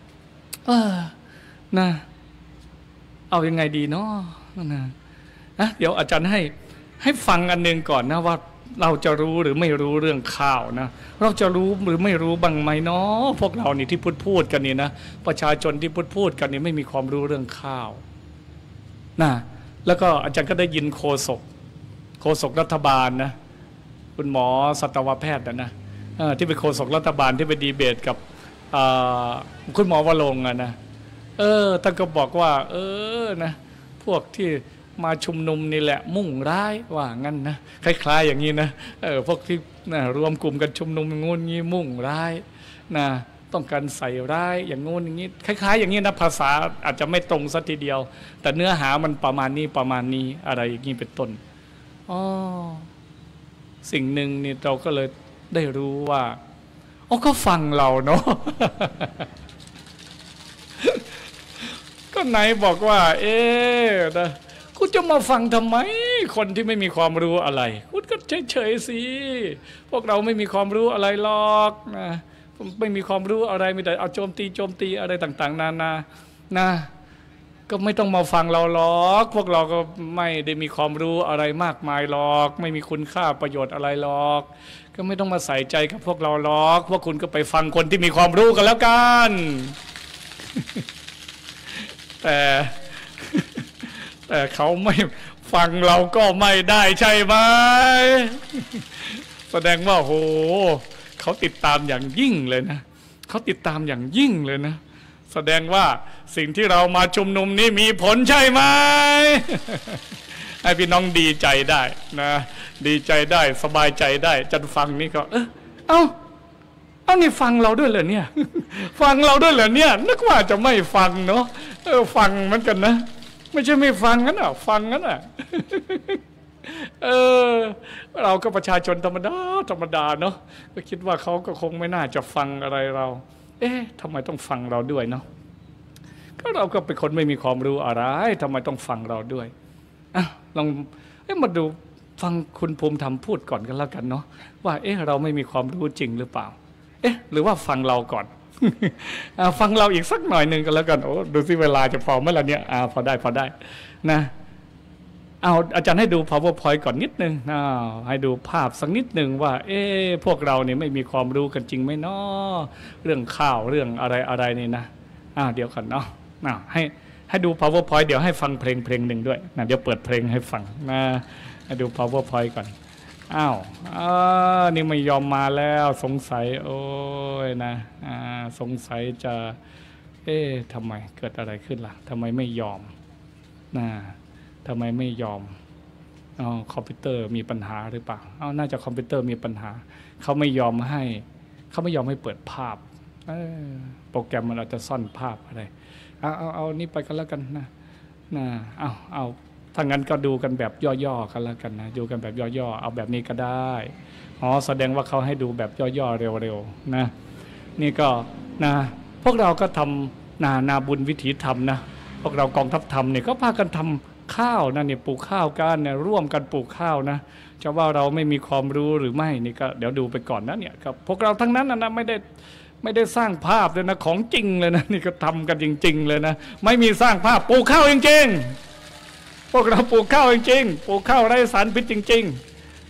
Speaker 2: นะเอายังไงดีเนาะนะเดี๋ยวอาจารย์ให้ฟังอันหนึ่งก่อนนะว่าเราจะรู้หรือไม่รู้เรื่องข้าวนะเราจะรู้หรือไม่รู้บ้างไหมเนาะพวกเรานี่ที่พูดกันนี่นะประชาชนที่พูดกันนี่ไม่มีความรู้เรื่องข้าวนะแล้วก็อาจารย์ก็ได้ยินโฆษกรัฐบาลนะคุณหมอสัตวแพทย์นะที่เป็นโฆษกรัฐบาลที่ไปดีเบตกับคุณหมอวรงค์นะท่านก็บอกว่านะพวกที่มาชุมนุมนี่แหละมุ่งร้ายว่างั้นนะคล้ายๆอย่างนี้นะพวกที่รวมกลุ่มกันชุมนุมงูงี้มุ่งร้ายนะต้องการใส่ร้ายอย่างงูอย่างนี้คล้ายๆอย่างนี้นะภาษาอาจจะไม่ตรงสักทีเดียวแต่เนื้อหามันประมาณนี้อะไรอย่างนี้เป็นต้นสิ่งหนึ่งนี่เราก็เลยได้รู้ว่าก็ฟังเราเนาะ ก็ไหนบอกว่านะคุณจะมาฟังทำไมคนที่ไม่มีความรู้อะไรคุณก็เฉยๆสิพวกเราไม่มีความรู้อะไรหรอกนะไม่มีความรู้อะไรมีแต่เอาโจมตีอะไรต่างๆนานานะก็ไม่ต้องมาฟังเราหรอกพวกเราก็ไม่ได้มีความรู้อะไรมากมายหรอกไม่มีคุณค่าประโยชน์อะไรหรอกก็ไม่ต้องมาใส่ใจกับพวกเราหรอกพวกคุณก็ไปฟังคนที่มีความรู้กันแล้วกัน แต่เขาไม่ฟังเราก็ไม่ได้ใช่ไหม แสดงว่าโหเขาติดตามอย่างยิ่งเลยนะเขาติดตามอย่างยิ่งเลยนะแสดงว่าสิ่งที่เรามาชุมนุมนี้มีผลใช่ไหม ให้พี่น้องดีใจได้นะดีใจได้สบายใจได้จันฟังนี่ก็เอานี่ฟังเราด้วยเหรอเนี่ย ฟังเราด้วยเหรอเนี่ยนึกว่าจะไม่ฟังเนาะฟังเหมือนกันนะไม่ใช่ไม่ฟังงั้นอ่ะฟังงั้นอ่ะ เราก็ประชาชนธรรมดาเนาะก็คิดว่าเขาก็คงไม่น่าจะฟังอะไรเราทำไมต้องฟังเราด้วยเนาะก็เราก็เป็นคนไม่มีความรู้อะไรทำไมต้องฟังเราด้วยลองมาดูฟังคุณภูมิธรรมพูดก่อนกันแล้วกันเนาะว่าเราไม่มีความรู้จริงหรือเปล่าหรือว่าฟังเราก่อน ฟังเราอีกสักหน่อยหนึ่งกันแล้วกันดูสิเวลาจะพอเมื่อไหร่เนี่ยพอได้นะเอาอาจารย์ให้ดู PowerPoint ก่อนนิดนึงให้ดูภาพสักนิดนึงว่าพวกเราเนี่ยไม่มีความรู้กันจริงไหมเนาะเรื่องข้าวเรื่องอะไรนี่นะเดี๋ยวก่อนเนาะให้ดู PowerPoint เดี๋ยวให้ฟังเพลงหนึ่งด้วยนะเดี๋ยวเปิดเพลงให้ฟังนะให้ดู PowerPoint ก่อนนี่ไม่ยอมมาแล้วสงสัยโอ้ยนะสงสัยจะทำไมเกิดอะไรขึ้นล่ะทำไมไม่ยอมทำไมไม่ยอมคอมพิวเตอร์มีปัญหาหรือเปล่าน่าจะคอมพิวเตอร์มีปัญหาเขาไม่ยอมให้เปิดภาพโปรแกรมมันอาจจะซ่อนภาพอะไรเอานี่ไปกันแล้วกันนะเอาถ้างั้นก็ดูกันแบบย่อๆกันแล้วกันนะดูกันแบบย่อๆเอาแบบนี้ก็ได้แสดงว่าเขาให้ดูแบบย่อๆเร็วๆนะนี่ก็นะพวกเราก็ทำนาบุญวิถีธรรมนะพวกเรากองทัพธรรมเนี่ยก็พากันทำข้าวนะเนี่ยปลูกข้าวกันเนี่ยร่วมกันปลูกข้าวนะจะว่าเราไม่มีความรู้หรือไม่นี่ก็เดี๋ยวดูไปก่อนนะเนี่ยครับพวกเราทั้งนั้นนะไม่ได้สร้างภาพเลยนะของจริงเลยนะนี่ก็ทำกันจริงๆเลยนะไม่มีสร้างภาพปลูกข้าวจริงๆพวกเราปลูกข้าวจริงๆปลูกข้าวไร้สารพิษจริงๆ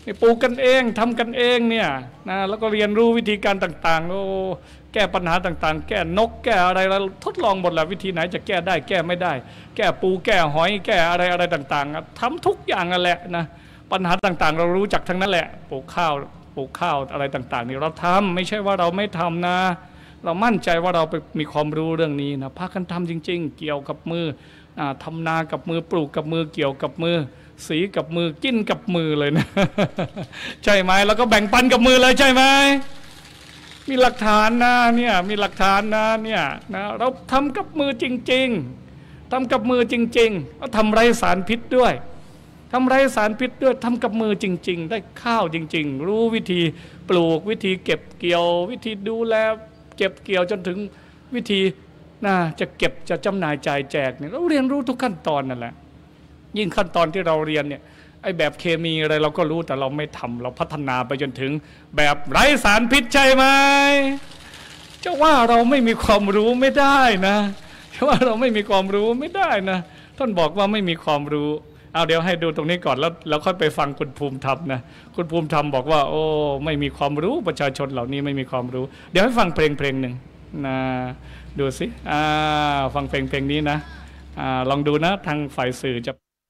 Speaker 2: ปลูกกันเองทำกันเองเนี่ยนะแล้วก็เรียนรู้วิธีการต่างๆโอ้แก้ปัญหาต่างๆแก้นกแก้อะไรเราทดลองหมดแหละวิธีไหนจะแก้ได้แก้ไม่ได้แก้ปูแก้หอยแก้อะไรต่างๆทำทุกอย่างนั่นแหละนะปัญหาต่างๆเรารู้จักทั้งนั้นแหละปลูกข้าวอะไรต่างๆนี่เราทำไม่ใช่ว่าเราไม่ทำนะเรามั่นใจว่าเราไปมีความรู้เรื่องนี้นะพากันทำจริงๆเกี่ยวกับมือทำนากับมือปลูกกับมือเกี่ยวกับมือสีกับมือกินกับมือเลยนะ ใช่ไหมแล้วก็แบ่งปันกับมือเลยใช่ไหมมีหลักฐานนะเนี่ยมีหลักฐานนะเนี่ยนะเราทำกับมือจริงๆทำกับมือจริงๆแล้วทำไร้สารพิษด้วยทำไร้สารพิษด้วยทำกับมือจริงๆได้ข้าวจริงๆรู้วิธีปลูกวิธีเก็บเกี่ยววิธีดูแลเก็บเกี่ยวจนถึงวิธีจะเก็บจะจำหน่ายจ่ายแจกเนี่ยเราเรียนรู้ทุกขั้นตอนนั่นแหละยิ่งขั้นตอนที่เราเรียนเนี่ยไอ้แบบเคมีอะไรเราก็รู้แต่เราไม่ทำเราพัฒนาไปจนถึงแบบไร้สารพิษใช่ไหมจะว่าเราไม่มีความรู้ไม่ได้นะจะว่าเราไม่มีความรู้ไม่ได้นะท่านบอกว่าไม่มีความรู้เอาเดี๋ยวให้ดูตรงนี้ก่อนแล้วค่อยไปฟังคุณภูมิธรรมนะคุณภูมิธรรมบอกว่าโอ้ไม่มีความรู้ประชาชนเหล่านี้ไม่มีความรู้เดี๋ยวให้ฟังเพลงหนึ่งนะดูสิฟังเพลงนี้นะลองดูนะทางฝ่ายสื่อจะ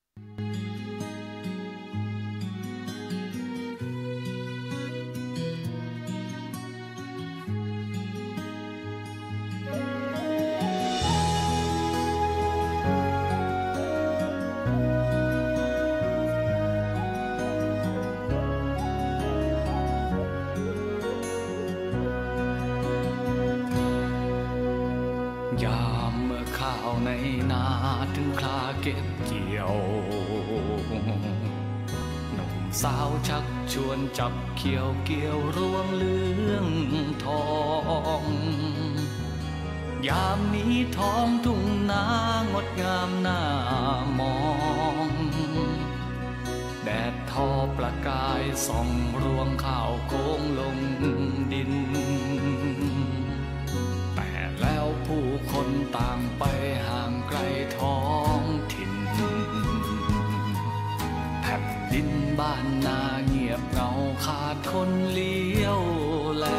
Speaker 3: ยามเมื่อข้าวในนาถึงคราเก็บเกี่ยวหนุ่มสาวชักชวนจับเขียวเกี่ยวรวงเหลืองทองยามนี้ท้องทุ่งนางดงามน่ามองแดดทอประกายส่องรวงข้าวโค้งลงดินแต่แล้วผู้คนต่างไปห่างไกลท้องถิ่นแผ่นดินบ้านนาเงียบเหงาขาดคนเลี้ยวแล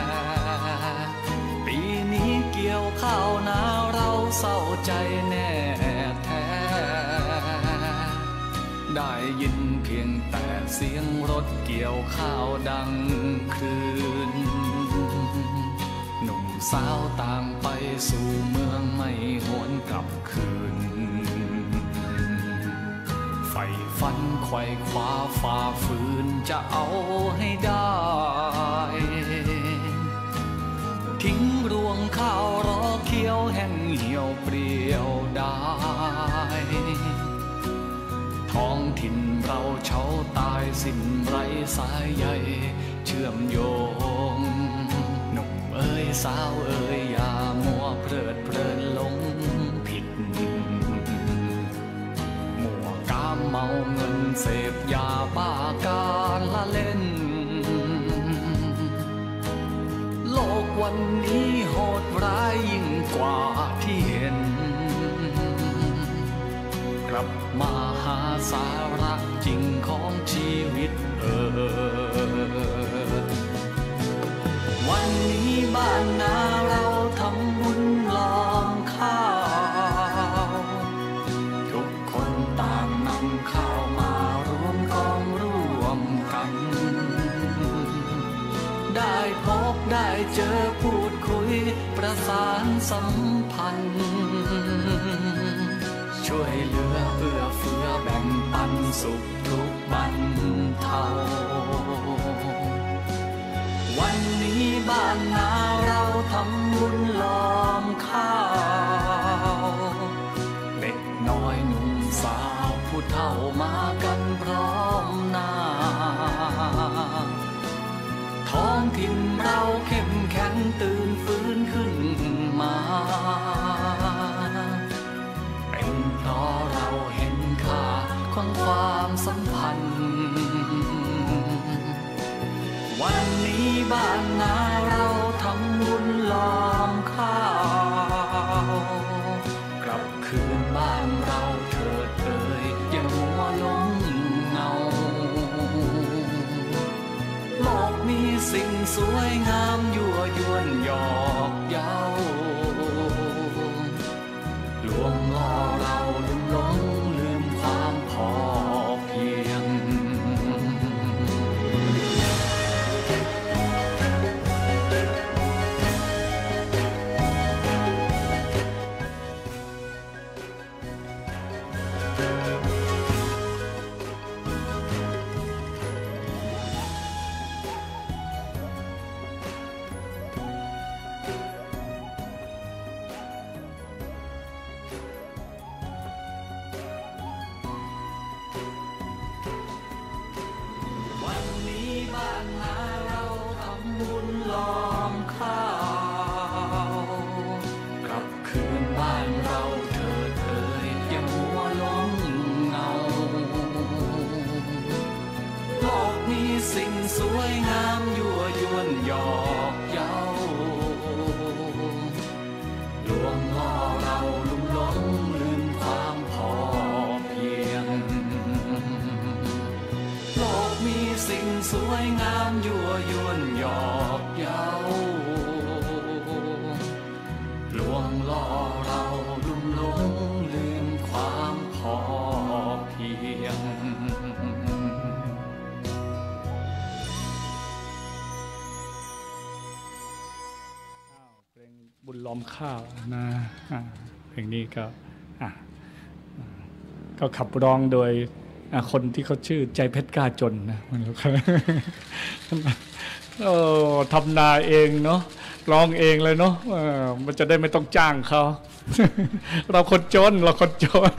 Speaker 3: ปีนี้เกี่ยวข้าวนาเราเศร้าใจแน่แท้ได้ยินเพียงแต่เสียงรถเกี่ยวข้าวดังคลื่นหนุ่มสาวต่างไปสู่เมืองไม่หวนกลับคืนไฟฟันไขว่คว้าฝ่าฝืนจะเอาให้ได้ทิ้งรวงข้าวรอเขียวแห้งเหี่ยวเปรี้ยวได้ท้องถิ่นเราเฉาตายสิ้นไร้สายใยเชื่อมโยงหนุ่มเอ๋ยสาวเอ๋ยอย่ามัวเพลิดเพลินหลงผิดมัวกามเมาเงินเสพยาบ้าการละเล่นโลกวันนี้โหดร้ายยิ่งกว่าที่เห็นกลับมาหาสาระจริงของชีวิตวันนี้บ้านนาเราทำบุญล้อมข้าวทุกคนต่างนำข้าวมารวมกองร่วมกันได้พบได้เจอพูดคุยประสานสัมพันธ์ช่วยเหลือเอื้อเฟื้อแบ่งปันสุขทุกบรรเทาวันนี้บ้านนาเราทำบุญล้อมข้าวเด็กน้อยหนุ่มสาวผู้เฒ่ามากันพร้อมหน้าท้องถิ่นเราเข้มแข็งตื่นฟื้นขึ้นมาเป็นเพราะเราเห็นค่าของความสัมพันธ์วันนี้บ้านนาเราทำบุญล้อมข้าวกลับคืนบ้านเราเถิดเอ่ยอย่ามัวหลงเงาสิ่งสวยงามยั่วยวนหยอกเย้าลวงล่อเราลุ่มหลงลืมความพอเพียงโลกมีสิ่งสวยงามยั่วยวนหยอกเย้าลวงล่อเราลุ่มหลงลืมความพอเพียง
Speaker 2: เพลงบุญล้อมข้าวนะเพลงนี้ก็ขับร้องโดยคนที่เขาชื่อใจเพชรกล้าจนนะมันก็ทำนาเองเนาะร้องเองเลยเนาะมันจะได้ไม่ต้องจ้างเขาเราคนจนเราคนจน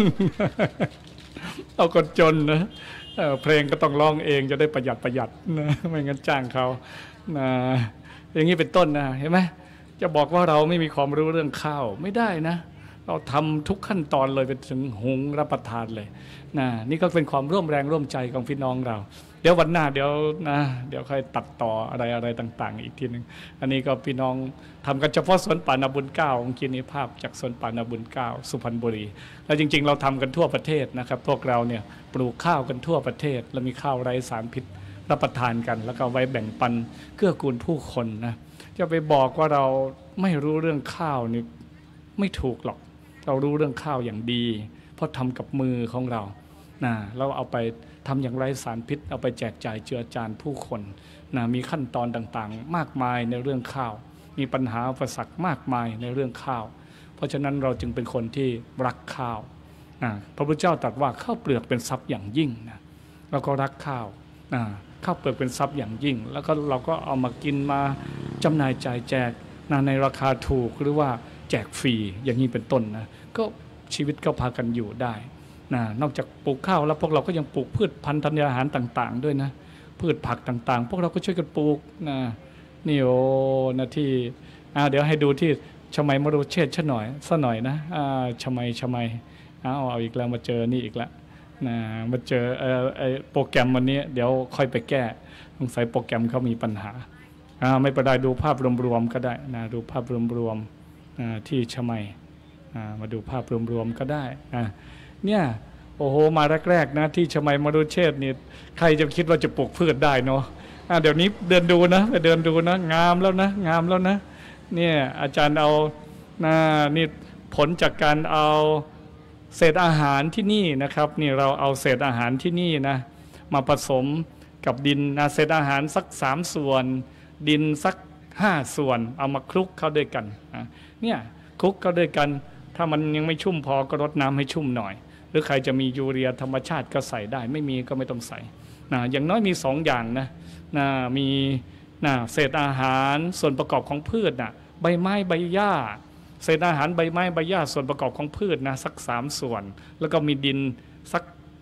Speaker 2: นะเพลงก็ต้องร้องเองจะได้ประหยัดนะไม่งั้นจ้างเขานะอย่างนี้เป็นต้นนะเห็นไหมจะบอกว่าเราไม่มีความรู้เรื่องข้าวไม่ได้นะเราทำทุกขั้นตอนเลยไปถึงหุงรับประทานเลยนะนี่ก็เป็นความร่วมแรงร่วมใจของพี่น้องเราเดี๋ยววันหน้าเดี๋ยวค่อยตัดต่ออะไรต่างๆอีกทีนึงอันนี้ก็พี่น้องทำกันเฉพาะสวนป่านาบุญเก้าของกินนี้ภาพจากสวนป่านาบุญเก้าสุพรรณบุรีแล้วจริงๆเราทำกันทั่วประเทศนะครับพวกเราเนี่ยปลูกข้าวกันทั่วประเทศแล้วมีข้าวไร้สารพิษรับประทานกันแล้วก็ไว้แบ่งปันเกื้อกูลผู้คนนะจะไปบอกว่าเราไม่รู้เรื่องข้าวนี่ไม่ถูกหรอกเรารู้เรื่องข้าวอย่างดีเพราะทำกับมือของเรานะเราเอาไปทำอย่างไร้สารพิษเอาไปแจกจ่ายเจือจานผู้คนนะมีขั้นตอนต่างๆมากมายในเรื่องข้าวมีปัญหาอุปสรรคมากมายในเรื่องข้าวเพราะฉะนั้นเราจึงเป็นคนที่รักข้าวนะพระพุทธเจ้าตรัสว่าข้าวเปลือกเป็นทรัพย์อย่างยิ่งนะเราก็รักข้าวนะข้าวเปลือกเป็นทรัพย์อย่างยิ่งแล้วก็เราก็เอามากินมาจำหน่ายจ่ายแจกนะในราคาถูกหรือว่าแจกฟรีอย่างนี้เป็นต้นนะก็ชีวิตก็พากันอยู่ได้นะนอกจากปลูกข้าวแล้วพวกเราก็ยังปลูกพืชพันธุ์ธัญญาหารต่างๆด้วยนะพืชผักต่างๆพวกเราก็ช่วยกันปลูกนะนี่โอ้นะที่เดี๋ยวให้ดูที่ชมัยมรุเชษฐ์ซะหน่อยนะชมัยเอาอีกแล้วมาเจอนี่อีกแล้วนะมาเจอโปรแกรมวันนี้เดี๋ยวค่อยไปแก้สงสัยโปรแกรมเขามีปัญหาไม่เป็นไรดูภาพรวมๆก็ได้นะดูภาพรวมๆที่ชมัยมาดูภาพรวมๆก็ได้เนี่ยโอ้โหมาแรกๆนะที่ชมัยมรุเชษฐ์นี่ใครจะคิดว่าจะปลูกพืชได้เนาะเดี๋ยวนี้เดินดูนะไปเดินดูนะงามแล้วนะเนี่ยอาจารย์เอานี่ผลจากการเอาเศษอาหารที่นี่นะครับนี่เราเอาเศษอาหารที่นี่นะมาผสมกับดินเศษอาหารสัก3 ส่วนดินสัก5 ส่วนเอามาคลุกเข้าด้วยกันเนี่ยคลุกเข้าด้วยกันถ้ามันยังไม่ชุ่มพอก็รดน้ำให้ชุ่มหน่อยหรือใครจะมียูเรียธรรมชาติก็ใส่ได้ไม่มีก็ไม่ต้องใส่อย่างน้อยมี2 อย่างนะมีเศษอาหารส่วนประกอบของพืชใบไม้ใบหญ้าเศษอาหารใบไม้ใบหญ้าส่วนประกอบของพืชสัก3 ส่วนแล้วก็มีดินสัก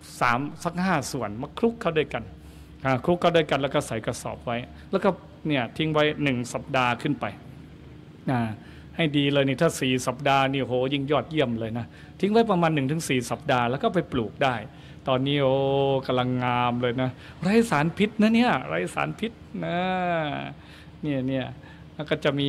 Speaker 2: 5 ส่วนมาคลุกเข้าด้วยกันคลุกเข้าด้วยกันแล้วก็ใส่กระสอบไว้แล้วก็เนี่ยทิ้งไว้1 สัปดาห์ขึ้นไปให้ดีเลยนี่ถ้า4 สัปดาห์นี่โหยิ่งยอดเยี่ยมเลยนะทิ้งไว้ประมาณ 1-4 สัปดาห์แล้วก็ไปปลูกได้ตอนนี้โอ้กำลังงามเลยนะไร้สารพิษนะเนี่ยไร้สารพิษนะเนี่ยแล้วก็จะมี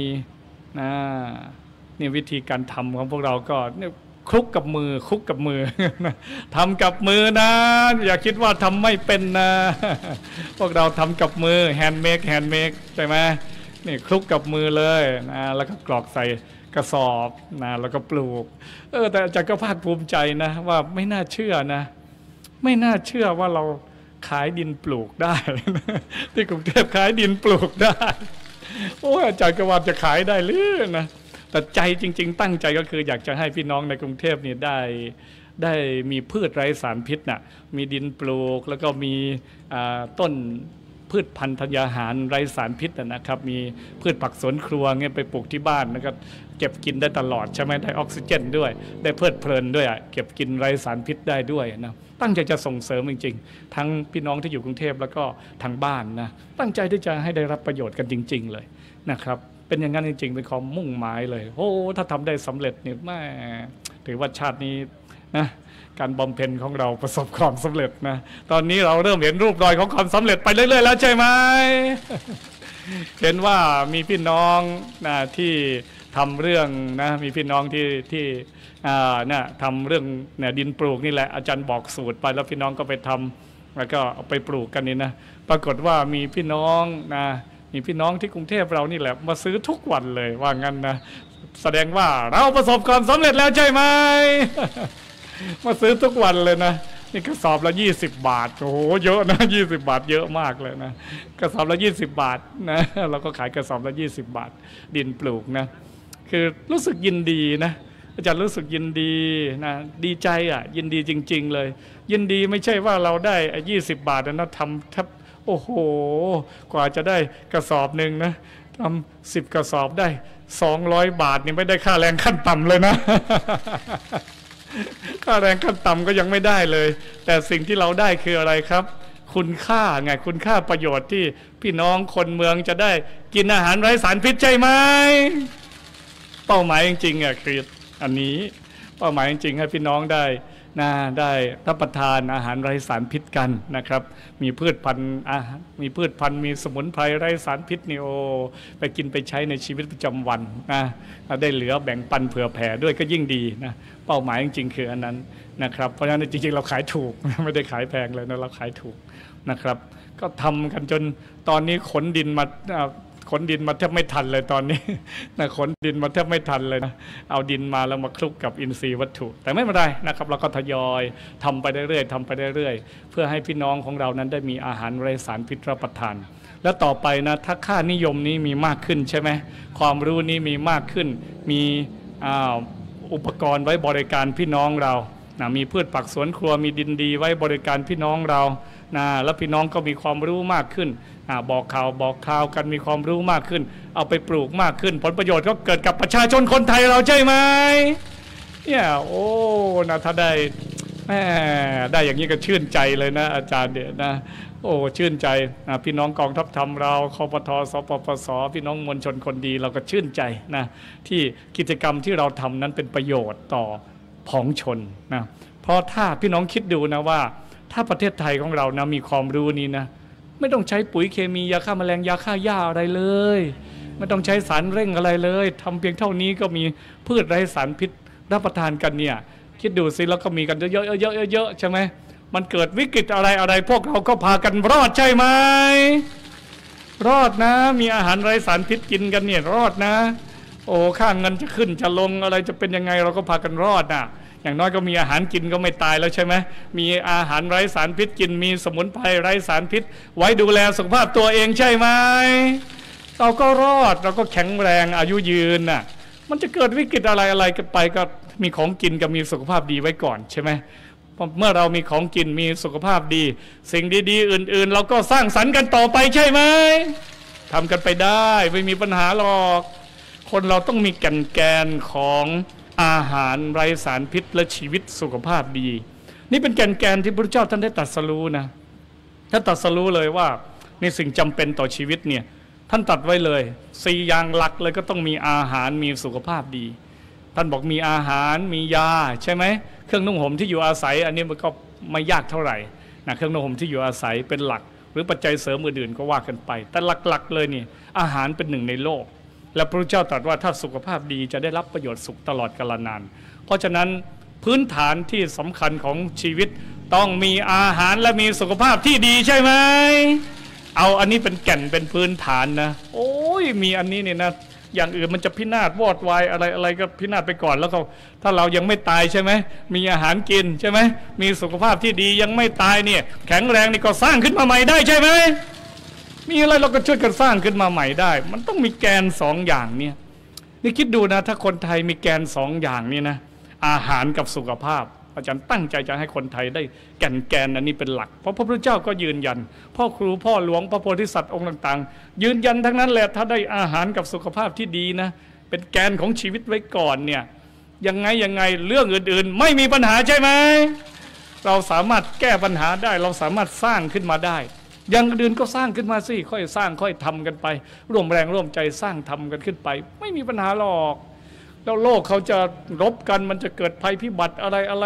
Speaker 2: นี่วิธีการทำของพวกเราก็คลุกกับมือทำกับมือนะอย่าคิดว่าทำไม่เป็นนะพวกเราทำกับมือแฮนด์เมคใช่ไหมนี่คลุกกับมือเลยนะแล้วก็กรอกใส่กระสอบนะแล้วก็ปลูกแต่อาจารย์ก็ภาคภูมิใจนะว่าไม่น่าเชื่อว่าเราขายดินปลูกได้ที่กรุงเทพขายดินปลูกได้โอ้อาจารย์ก็ว่าจะขายได้หรือนะแต่ใจจริงๆตั้งใจก็คืออยากจะให้พี่น้องในกรุงเทพนี่ได้มีพืชไร้สารพิษมีดินปลูกแล้วก็มีต้นพืชพันธุ์ธัญญาหารไร้สารพิษนะครับมีพืชผักสวนครัวเงี้ยไปปลูกที่บ้านแล้วก็เก็บกินได้ตลอดใช่ไหมได้ออกซิเจนด้วยได้เพลิดเพลินด้วยเก็บกินไร้สารพิษได้ด้วยนะตั้งใจจะส่งเสริมจริงๆทั้งพี่น้องที่อยู่กรุงเทพแล้วก็ทางบ้านนะตั้งใจที่จะให้ได้รับประโยชน์กันจริงๆเลยนะครับเป็นอย่างนั้นจริงๆเป็นความมุ่งหมายเลยโอ้ถ้าทำได้สำเร็จนี่แม่ถือว่าชาตินี้นะการบำเพ็ญของเราประสบความสำเร็จนะตอนนี้เราเริ่มเห็นรูปรอยของความสำเร็จไปเรื่อยๆแล้วใช่ไหม เห็นว่ามีพี่น้องนะที่ทำเรื่องนะมีพี่น้องที่เนี่ยทำเรื่องเนี่ยดินปลูกนี่แหละอาจารย์บอกสูตรไปแล้วพี่น้องก็ไปทำแล้วก็เอาไปปลูกกันนี่นะปรากฏว่ามีพี่น้องนะมีพี่น้องที่กรุงเทพเรานี่แหละมาซื้อทุกวันเลยว่างั้นนะแสดงว่าเราประสบความสำเร็จแล้วใช่ไหม มาซื้อทุกวันเลยนะนี่กระสอบละ20 บาทโอ้โหเยอะนะ20 บาทเยอะมากเลยนะกระสอบละ20 บาทนะเราก็ขายกระสอบละ20 บาทดินปลูกนะคือรู้สึกยินดีนะอาจารย์รู้สึกยินดีนะดีใจอ่ะยินดีจริงๆเลยยินดีไม่ใช่ว่าเราได้20 บาทนะทำแทบโอ้โหกว่าจะได้กระสอบหนึ่งนะทำ10 กระสอบได้200 บาทนี่ไม่ได้ค่าแรงขั้นต่ำเลยนะ ค่าแรงขั้นต่ำก็ยังไม่ได้เลยแต่สิ่งที่เราได้คืออะไรครับคุณค่าไงคุณค่าประโยชน์ที่พี่น้องคนเมืองจะได้กินอาหารไร้สารพิษใช่ไหมเป้าหมายจริงๆอ่ะคืออันนี้เป้าหมายจริงๆให้พี่น้องได้ได้รับประทานอาหารไร้สารพิษกันนะครับมีพืชพันธุ์มีสมุนไพรไร้สารพิษนี่โอไปกินไปใช้ในชีวิตประจำวันนะได้เหลือแบ่งปันเผื่อแผ่ด้วยก็ยิ่งดีนะเป้าหมายจริงๆคืออันนั้นนะครับเพราะฉะนั้นจริงๆเราขายถูกไม่ได้ขายแพงเลยนะเราขายถูกนะครับก็ทำกันจนตอนนี้ขนดินมาแทบไม่ทันเลยตอนนี้นะขนดินมาแทบไม่ทันเลยนะเอาดินมาแล้วมาคลุกกับอินทรีย์วัตถุแต่ไม่เป็นไรนะครับเราก็ทยอยทำไปเรื่อยๆเพื่อให้พี่น้องของเรานั้นได้มีอาหารไร้สารพิษรับประทานแล้วต่อไปนะถ้าค่านิยมนี้มีมากขึ้นใช่ไหมความรู้นี้มีมากขึ้นมีอุปกรณ์ไว้บริการพี่น้องเรานะมีพืชผักสวนครัวมีดินดีไว้บริการพี่น้องเรานะแล้วพี่น้องก็มีความรู้มากขึ้นบอกข่าวกันมีความรู้มากขึ้นเอาไปปลูกมากขึ้นผลประโยชน์ก็เกิดกับประชาชนคนไทยเราใช่ไหมเนี่ยโอ้นะถ้าได้อย่างนี้ก็ชื่นใจเลยนะอาจารย์เดี๋ยนะโอ้ชื่นใจพี่น้องกองทัพธรรมเราคปท.สปปส.พี่น้องมวลชนคนดีเราก็ชื่นใจนะที่กิจกรรมที่เราทำนั้นเป็นประโยชน์ต่อผองชนนะเพราะถ้าพี่น้องคิดดูนะว่าถ้าประเทศไทยของเรานะมีความรู้นี้นะไม่ต้องใช้ปุ๋ยเคมียาฆ่าแมลงยาฆ่าหญ้าอะไรเลยไม่ต้องใช้สารเร่งอะไรเลยทำเพียงเท่านี้ก็มีพืชไร้สารพิษรับประทานกันเนี่ยคิดดูสิแล้วก็มีกันเยอะๆใช่ไหมมันเกิดวิกฤตอะไรพวกเราก็พากันรอดใช่ไหมรอดนะมีอาหารไร้สารพิษกินกันเนี่ยรอดนะโอ้ค่าเงินจะขึ้นจะลงอะไรจะเป็นยังไงเราก็พากันรอดนะอย่างน้อยก็มีอาหารกินก็ไม่ตายแล้วใช่ไหมมีอาหารไร้สารพิษกินมีสมุนไพรไร้สารพิษไว้ดูแลสุขภาพตัวเองใช่ไหมเราก็รอดเราก็แข็งแรงอายุยืนน่ะมันจะเกิดวิกฤตอะไรกันไปก็มีของกินกับมีสุขภาพดีไว้ก่อนใช่ไหมเมื่อเรามีของกินมีสุขภาพดีสิ่งดีๆอื่นๆเราก็สร้างสรรค์กันต่อไปใช่ไหมทำกันไปได้ไม่มีปัญหาหรอกคนเราต้องมีแกนของอาหารไร้สารพิษและชีวิตสุขภาพดีนี่เป็นแกนที่พระเจ้าท่านได้ตรัสรู้นะท่านตรัสรู้เลยว่าในสิ่งจำเป็นต่อชีวิตเนี่ยท่านตรัสไว้เลย4 อย่างหลักเลยก็ต้องมีอาหารมีสุขภาพดีท่านบอกมีอาหารมียาใช่ไหมเครื่องนุ่งห่มที่อยู่อาศัยอันนี้มันก็ไม่ยากเท่าไหร่นะเครื่องนุ่งห่มที่อยู่อาศัยเป็นหลักหรือปัจจัยเสริมอื่นๆก็ว่ากันไปแต่หลักๆเลยนี่อาหารเป็นหนึ่งในโลกและพระเจ้าตรัสว่าถ้าสุขภาพดีจะได้รับประโยชน์สุขตลอดกาลนานเพราะฉะนั้นพื้นฐานที่สำคัญของชีวิตต้องมีอาหารและมีสุขภาพที่ดีใช่ไหมเอาอันนี้เป็นแก่นเป็นพื้นฐานนะโอ้ยมีอันนี้เนี่ยนะอย่างอื่นมันจะพินาศวอดวายอะไรก็พินาศไปก่อนแล้วก็ถ้าเรายังไม่ตายใช่ไหมมีอาหารกินใช่ไหมมีสุขภาพที่ดียังไม่ตายเนี่ยแข็งแรงนี่ก็สร้างขึ้นมาใหม่ได้ใช่ไหมมีอะไรเราก็ช่วยกันสร้างขึ้นมาใหม่ได้มันต้องมีแกน2 อย่างเนี่ยนี่คิดดูนะถ้าคนไทยมีแกน2 อย่างนี่นะอาหารกับสุขภาพอาจารย์ตั้งใจจะให้คนไทยได้แกนอันนี้เป็นหลักเพราะพระพุทธเจ้าก็ยืนยันพ่อครูพ่อหลวงพระโพธิสัตว์องค์ต่างๆยืนยันทั้งนั้นแหละถ้าได้อาหารกับสุขภาพที่ดีนะเป็นแกนของชีวิตไว้ก่อนเนี่ยยังไงเรื่องอื่นๆไม่มีปัญหาใช่ไหมเราสามารถแก้ปัญหาได้เราสามารถสร้างขึ้นมาได้อย่างอื่นก็สร้างขึ้นมาสิค่อยสร้างค่อยทำกันไปร่วมแรงร่วมใจสร้างทำกันขึ้นไปไม่มีปัญหาหรอกแล้วโลกเขาจะรบกันมันจะเกิดภัยพิบัติอะไร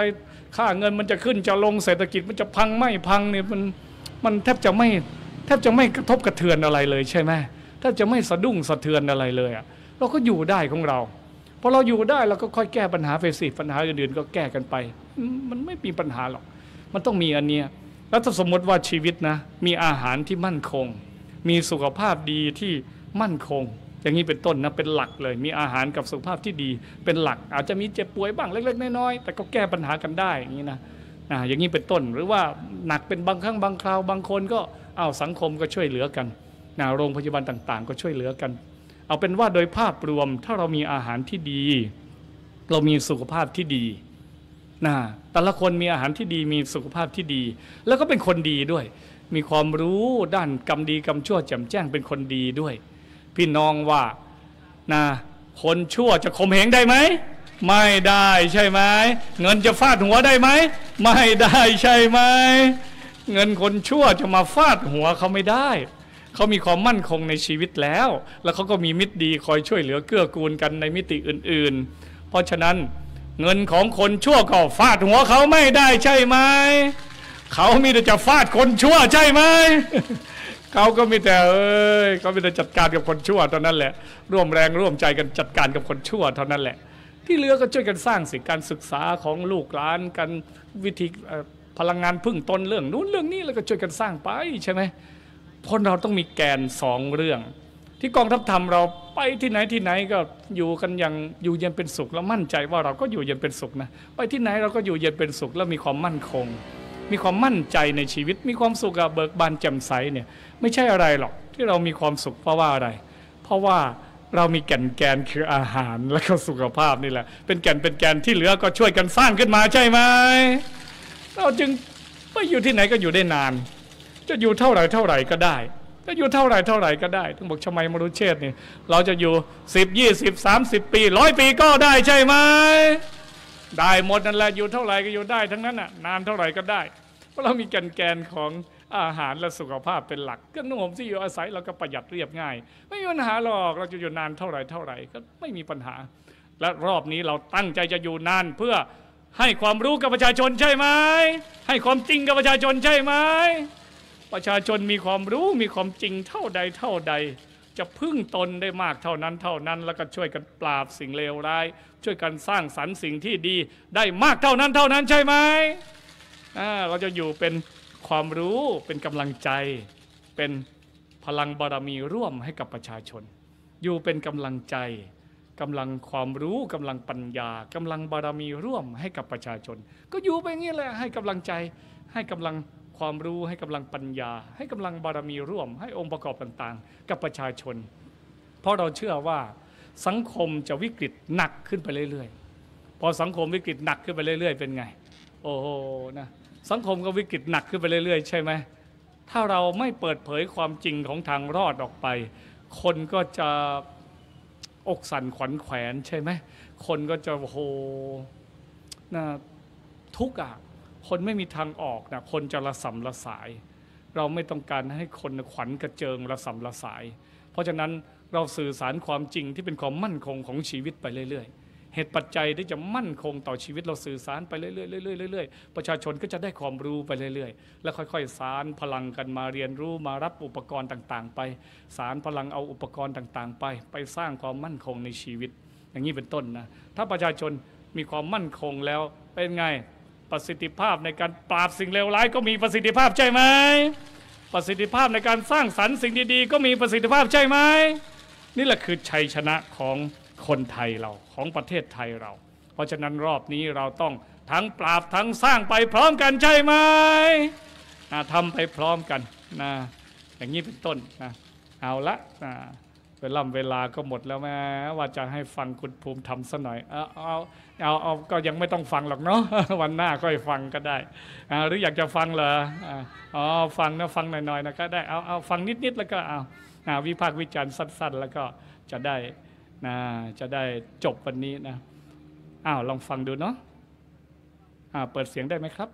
Speaker 2: ค่าเงินมันจะขึ้นจะลงเศรษฐกิจมันจะพังไม่พังเนี่ยมันแทบจะไม่กระทบกระเทือนอะไรเลยใช่ไหมแทบจะไม่สะดุ้งสะเทือนอะไรเลยอ่ะเราก็อยู่ได้ของเราพอเราอยู่ได้เราก็ค่อยแก้ปัญหาไปสิปัญหาอื่นๆก็แก้กันไปมันไม่มีปัญหาหรอกมันต้องมีอันเนี้ยแล้วถ้าสมมติว่าชีวิตนะมีอาหารที่มั่นคงมีสุขภาพดีที่มั่นคงอย่างนี้เป็นต้นนะเป็นหลักเลยมีอาหารกับสุขภาพที่ดีเป็นหลักอาจจะมีเจ็บป่วยบ้างเล็กๆน้อยๆแต่ก็แก้ปัญหากันได้อย่างนี้นะอย่างนี้เป็นต้นหรือว่าหนักเป็นบางครั้งบางคราวบางคนก็สังคมก็ช่วยเหลือกันโรงพยาบาลต่างๆก็ช่วยเหลือกันเอาเป็นว่าโดยภาพรวมถ้าเรามีอาหารที่ดีเรามีสุขภาพที่ดีแต่ละคนมีอาหารที่ดีมีสุขภาพที่ดีแล้วก็เป็นคนดีด้วยมีความรู้ด้านกรรมดีกรรมชั่วแจ่มแจ้งเป็นคนดีด้วยพี่น้องว่าคนชั่วจะข่มเหงได้ไหมไม่ได้ใช่ไหมเงินจะฟาดหัวได้ไหมไม่ได้ใช่ไหมเงินคนชั่วจะมาฟาดหัวเขาไม่ได้เขามีความมั่นคงในชีวิตแล้วเขาก็มีมิตรดีคอยช่วยเหลือเกื้อกูลกันในมิติอื่นๆเพราะฉะนั้นเงินของคนชั่วก็ฟาดหัวเขาไม่ได้ใช่ไหมเขามีแต่จะฟาดคนชั่วใช่ไหมเขาก็มีแต่เขามีแต่จัดการกับคนชั่วเท่านั้นแหละร่วมแรงร่วมใจกันจัดการกับคนชั่วเท่านั้นแหละที่เหลือก็ช่วยกันสร้างสิ่งการศึกษาของลูกหลานกันวิธีพลังงานพึ่งตนเรื่องนู้นเรื่องนี้แล้วก็ช่วยกันสร้างไปใช่ไหมคนเราต้องมีแกน2เรื่องที่กองทัพธรรมเราไปที่ไหนก็อยู่กันอย่างอยู่เย็นเป็นสุขแล้วมั่นใจว่าเราก็อยู่เย็นเป็นสุขนะไปที่ไหนเราก็อยู่เย็นเป็นสุขแล้วมีความมั่นคงมีความมั่นใจในชีวิตมีความสุขเบิกบานแจ่มใสเนี่ยไม่ใช่อะไรหรอกที่เรามีความสุขเพราะว่าอะไรเพราะว่าเรามีแก่นคืออาหารและก็สุขภาพนี่แหละเป็นแก่นที่เหลือก็ช่วยกันสร้างขึ้นมาใช่ไหมเราจึงไปอยู่ที่ไหนก็อยู่ได้นานจะอยู่เท่าไหร่ก็ได้จะอยู่เท่าไหร่ก็ได้ต้องบอกชมัยมรุเชษฐ์นี่เราจะอยู่10 20 30 ปี100 ปีก็ได้ใช่ไหมได้หมดนั่นแหละอยู่เท่าไหร่ก็อยู่ได้ทั้งนั้นน่ะนานเท่าไหร่ก็ได้เพราะเรามีแก่นของอาหารและสุขภาพเป็นหลักเครื่องนุ่งห่มที่อยู่อาศัยเราก็ประหยัดเรียบง่ายไม่มีปัญหาหรอกเราจะอยู่นานเท่าไหร่ก็ไม่มีปัญหาและรอบนี้เราตั้งใจจะอยู่นานเพื่อให้ความรู้กับประชาชนใช่ไหมให้ความจริงกับประชาชนใช่ไหมประชาชนมีความรู้มีความจริงเท่าใดจะพึ่งตนได้มากเท่านั้นแล้วก็ช่วยกันปราบสิ่งเลวร้ายช่วยกันสร้างสรรค์สิ่งที่ดีได้มากเท่านั้นใช่ไหมเราจะอยู่เป็นความรู้เป็นกำลังใจเป็นพลังบารมีร่วมให้กับประชาชนอยู่เป็นกำลังใจกำลังความรู้กำลังปัญญากำลังบารมีร่วมให้กับประชาชนก็อยู่ไปอย่างนี้แหละให้กำลังใจให้กำลังความรู้ให้กำลังปัญญาให้กำลังบารมีร่วมให้องค์ประกอบต่างๆกับประชาชนเพราะเราเชื่อว่าสังคมจะวิกฤตหนักขึ้นไปเรื่อยๆพอสังคมวิกฤตหนักขึ้นไปเรื่อยๆเป็นไงโอ้โหนะสังคมก็วิกฤตหนักขึ้นไปเรื่อยๆใช่ไหมถ้าเราไม่เปิดเผยความจริงของทางรอดออกไปคนก็จะอกสั่นขวัญแขวนใช่ไหมคนก็จะโอ้โหนะทุกข์คนไม่มีทางออกนะคนจะระสำระสายเราไม่ต้องการให้คนขวัญกระเจิงระสำระสายเพราะฉะนั้นเราสื่อสารความจริงที่เป็นความมั่นคงของชีวิตไปเรื่อยๆเหตุปัจจัยที่จะมั่นคงต่อชีวิตเราสื่อสารไปเรื่อยๆประชาชนก็จะได้ความรู้ไปเรื่อยๆแล้วค่อยๆสารพลังกันมาเรียนรู้มารับอุปกรณ์ต่างๆไปสารพลังเอาอุปกรณ์ต่างๆไปสร้างความมั่นคงในชีวิตอย่างนี้เป็นต้นนะถ้าประชาชนมีความมั่นคงแล้วเป็นไงประสิทธิภาพในการปราบสิ่งเลวร้ายก็มีประสิทธิภาพใช่ไหมประสิทธิภาพในการสร้างสรรค์สิ่งดีๆก็มีประสิทธิภาพใช่ไหมนี่แหละคือชัยชนะของคนไทยเราของประเทศไทยเราเพราะฉะนั้นรอบนี้เราต้องทั้งปราบทั้งสร้างไปพร้อมกันใช่ไหมทำไปพร้อมกันนะอย่างนี้เป็นต้นนะเอาละเวลาก็หมดแล้วแม้ว่าจะให้ฟังคุณภูมิธรรมซะหน่อยเอาก็ยังไม่ต้องฟังหรอกเนาะวันหน้าค่อยฟังก็ได้หรืออยากจะฟังเหรอฟังนะฟังหน่อยๆนะก็ได้เอาฟังนิดๆแล้วก็เอาวิพากษ์วิจารณ์สั้นๆแล้วก็จะได้จบวันนี้นะลองฟังดูเนาะเปิดเสียงได้ไหมครับ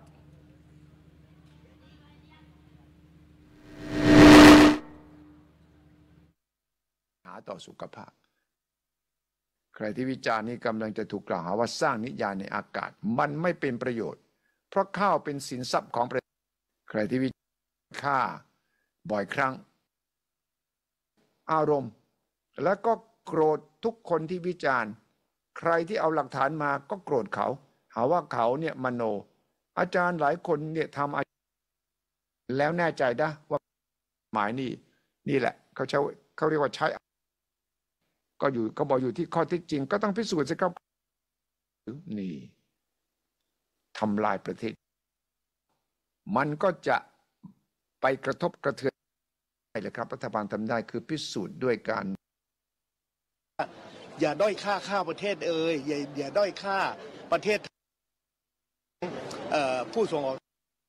Speaker 4: ต่อสุขภาพใครที่วิจารณ์นี้กำลังจะถูกกล่าวหาว่าสร้างนิยายในอากาศมันไม่เป็นประโยชน์เพราะข้าวเป็นสินทรัพย์ของประเทศใครที่วิจารณ์ข้าบ่อยครั้งอารมณ์แล้วก็โกรธทุกคนที่วิจารณ์ใครที่เอาหลักฐานมาก็โกรธเขาหาว่าเขาเนี่ยมโนอาจารย์หลายคนเนี่ยทำแล้วแน่ใจนะว่าหมายนี่แหละเขาเรียกว่าใช้ก็บอกอยู่ที่ข้อเท็จจริงก็ต้องพิสูจน์สิครับนี่ทำลายประเทศมันก็จะไปกระทบกระเทือนเลยครับรัฐบาลทำได้คือพิสูจน์ด้วยการ
Speaker 5: อย่าด้อยค่าข้าวประเทศอย่าด้อยค่าประเทศผู้ส่งออก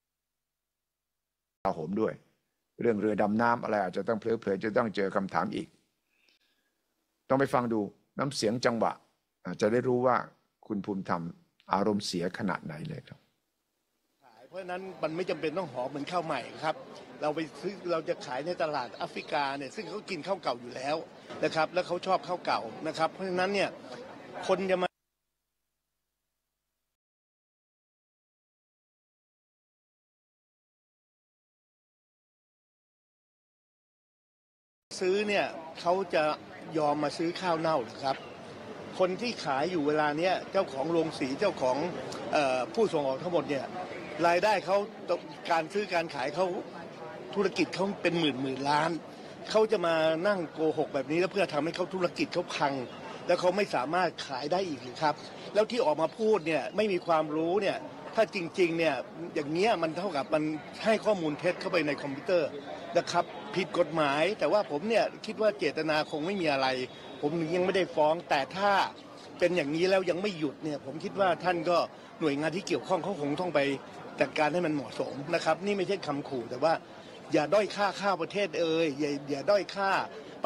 Speaker 4: โหมด้วยเรื่องเรือดำน้ำอะไรอาจจะต้องเผลอๆจะต้องเจอคำถามอีกต้องไปฟังดูน้ำเสียงจังหวะจะได้รู้ว่าคุณภูมิธรรมอารมณ์เสียขนาดไหนเลยครับ
Speaker 5: เพราะฉะนั้นมันไม่จำเป็นต้องหอมเหมือนข้าวใหม่ครับเราไปซื้อเราจะขายในตลาดแอฟริกาเนี่ยซึ่งเขากินข้าวเก่าอยู่แล้วนะครับแล้วเขาชอบข้าวเก่านะครับเพราะฉะนั้นเนี่ยคนจะมาซื้อเนี่ยเขาจะยอมมาซื้อข้าวเน่าหรือครับคนที่ขายอยู่เวลาเนี้ยเจ้าของโรงสีเจ้าของผู้ส่งออกทั้งหมดเนี่ยรายได้เขาการซื้อการขายเขาธุรกิจเขาเป็นหมื่นล้านเขาจะมานั่งโกหกแบบนี้แล้วเพื่อทำให้เขาธุรกิจเขาพังแล้วเขาไม่สามารถขายได้อีกหรือครับแล้วที่ออกมาพูดเนี่ยไม่มีความรู้เนี่ยถ้าจริงๆเนี่ยอย่างเงี้ยมันเท่ากับมันให้ข้อมูลเท็จเข้าไปในคอมพิวเตอร์นะครับผิดกฎหมายแต่ว่าผมเนี่ยคิดว่าเจตนาคงไม่มีอะไรผมยังไม่ได้ฟ้องแต่ถ้าเป็นอย่างนี้แล้วยังไม่หยุดเนี่ยผมคิดว่าท่านก็หน่วยงานที่เกี่ยวข้องเขาคงต้องไปจัดการให้มันเหมาะสมนะครับนี่ไม่ใช่คำขู่แต่ว่าอย่าด้อยค่าข้าวประเทศอย่าด้อยค่า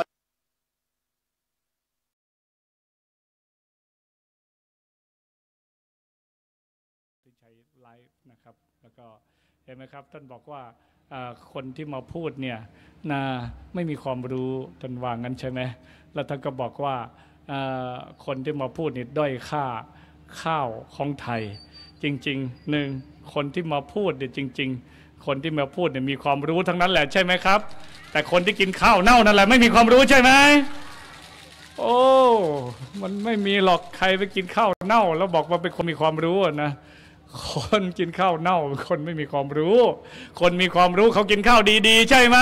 Speaker 2: ที่ใช้ไลฟ์นะครับแล้วก็เห็นไหมครับท่านบอกว่าคนที่มาพูดเนี่ยไม่มีความรู้ท่านว่างั้นใช่ไหมแล้วท่านก็บอกว่าคนที่มาพูดนี่ด้อยค่าข้าวของไทยจริงๆหนึ่งคนที่มาพูดเนี่ยจริงๆคนที่มาพูดเนี่ยมีความรู้ทั้งนั้นแหละใช่ไหมครับแต่คนที่กินข้าวเน่านั่นแหละไม่มีความรู้ใช่ไหมโอ้มันไม่มีหรอกใครไปกินข้าวเน่าแล้วบอกว่าเป็นคนมีความรู้นะคนกินข้าวเน่าเป็นคนไม่มีความรู้คนมีความรู้เขากินข้าวดีๆใช่ไหม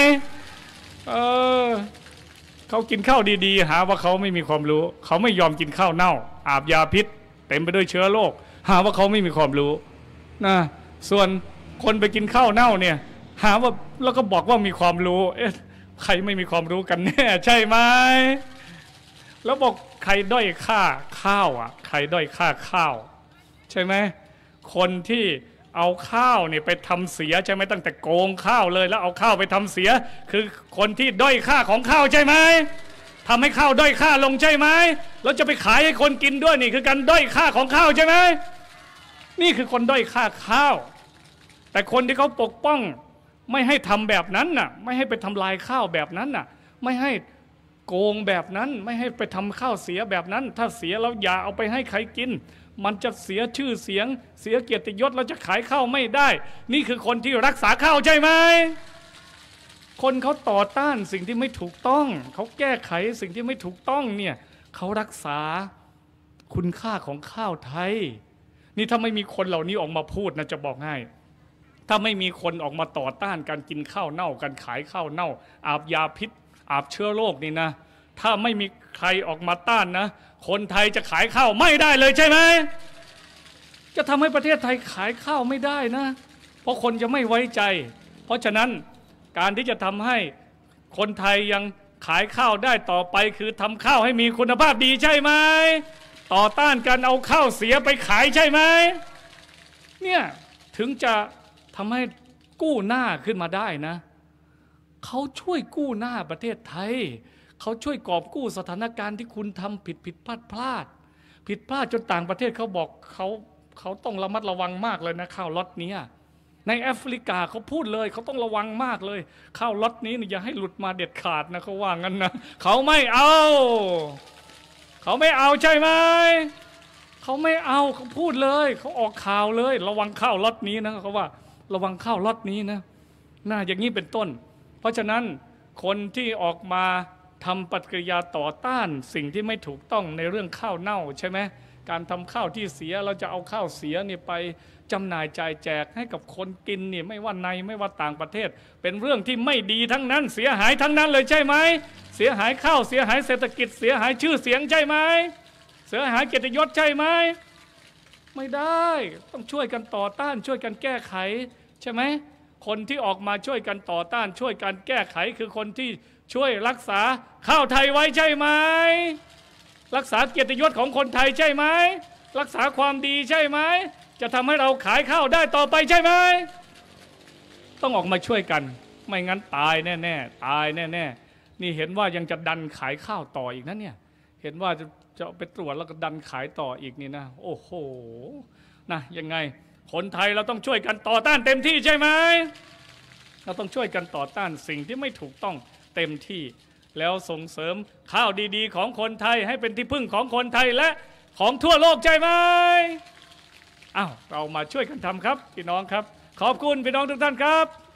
Speaker 2: เขากินข้าวดีๆหาว่าเขาไม่มีความรู้เขาไม่ยอมกินข้าวเน่าอาบยาพิษเต็มไปด้วยเชื้อโรคหาว่าเขาไม่มีความรู้นะส่วนคนไปกินข้าวเน่าเนี่ยหาว่าแล้วก็บอกว่ามีความรู้ใครไม่มีความรู้กันแน่ใช่ไหมแล้วบอกใครด้อยค่าข้าวใครด้อยค่าข้าวใช่ไหมคนที่เอาข้าวเนี่ยไปทำเสียใช่ไหมตั้งแต่โกงข้าวเลยแล้วเอาข้าวไปทำเสียคือคนที่ด้อยค่าของข้าวใช่ไหมทำให้ข้าวด้อยค่าลงใช่ไหมแล้วจะไปขายให้คนกินด้วยนี่คือการด้อยค่าของข้าวใช่ไหมนี่คือคนด้อยค่าข้าวแต่คนที่เขาปกป้องไม่ให้ทำแบบนั้นน่ะไม่ให้ไปทำลายข้าวแบบนั้นน่ะไม่ให้โกงแบบนั้นไม่ให้ไปทำข้าวเสียแบบนั้นถ้าเสียแล้วอย่าเอาไปให้ใครกินมันจะเสียชื่อเสียงเสียเกียรติยศเราจะขายข้าวไม่ได้นี่คือคนที่รักษาข้าวใช่ไหมคนเขาต่อต้านสิ่งที่ไม่ถูกต้องเขาแก้ไขสิ่งที่ไม่ถูกต้องเนี่ยเขารักษาคุณค่าของข้าวไทยนี่ถ้าไม่มีคนเหล่านี้ออกมาพูดนะจะบอกให้ถ้าไม่มีคนออกมาต่อต้านการกินข้าวเน่าการขายข้าวเน่าอาบยาพิษอาบเชื้อโรคนี่นะถ้าไม่มีใครออกมาต้านนะคนไทยจะขายข้าวไม่ได้เลยใช่ไหมจะทำให้ประเทศไทยขายข้าวไม่ได้นะเพราะคนจะไม่ไว้ใจเพราะฉะนั้นการที่จะทำให้คนไทยยังขายข้าวได้ต่อไปคือทำข้าวให้มีคุณภาพดีใช่ไหมต่อต้านการเอาข้าวเสียไปขายใช่ไหมเนี่ยถึงจะทำให้กู้หน้าขึ้นมาได้นะเขาช่วยกู้หน้าประเทศไทยเขาช่วยกอบกู้สถานการณ์ที่คุณทำผิดพลาดจนต่างประเทศเขาบอกเขาต้องระมัดระวังมากเลยนะข้าวล็อตนี้ในแอฟริกาเขาพูดเลยเขาต้องระวังมากเลยข้าวล็อตนี้อย่าให้หลุดมาเด็ดขาดนะเขาว่างั้นนะเขาไม่เอาใช่ไหมเขาไม่เอาเขาพูดเลยเขาออกข่าวเลยระวังข้าวล็อตนี้นะเขาว่าระวังข้าวล็อตนี้นะน่าอย่างนี้เป็นต้นเพราะฉะนั้นคนที่ออกมาทำปฏิกิริยาต่อต้านสิ่งที่ไม่ถูกต้องในเรื่องข้าวเน่าใช่ไหมการทำข้าวที่เสียเราจะเอาข้าวเสียนี่ไปจำหน่ายจ่ายแจกให้กับคนกินนี่ไม่ว่าในไม่ว่าต่างประเทศเป็นเรื่องที่ไม่ดีทั้งนั้นเสียหายทั้งนั้นเลยใช่ไหมเสียหายข้าวเสียหายเศรษฐกิจเสียหายชื่อเสียงใช่ไหมเสียหายเกียรติยศใช่ไหมไม่ได้ต้องช่วยกันต่อต้านช่วยกันแก้ไขใช่ไหมคนที่ออกมาช่วยกันต่อต้านช่วยกันแก้ไขคือคนที่ช่วยรักษาข้าวไทยไว้ใช่ไหมรักษาเกียรติยศของคนไทยใช่ไหมรักษาความดีใช่ไหมจะทำให้เราขายข้าวได้ต่อไปใช่ไหมต้องออกมาช่วยกันไม่งั้นตายแน่ๆตายแน่ๆนี่เห็นว่ายังจะดันขายข้าวต่ออีกนะเนี่ยเห็นว่าจะไปตรวจแล้วก็ดันขายต่ออีกนี่นะโอ้โหนะยังไงคนไทยเราต้องช่วยกันต่อต้านเต็มที่ใช่ไหมเราต้องช่วยกันต่อต้านสิ่งที่ไม่ถูกต้องเต็มที่แล้วส่งเสริมข้าวดีๆของคนไทยให้เป็นที่พึ่งของคนไทยและของทั่วโลกใช่ไหมอ้าวเรามาช่วยกันทำครับพี่น้องครับขอบคุณพี่น้องทุกท่านครับ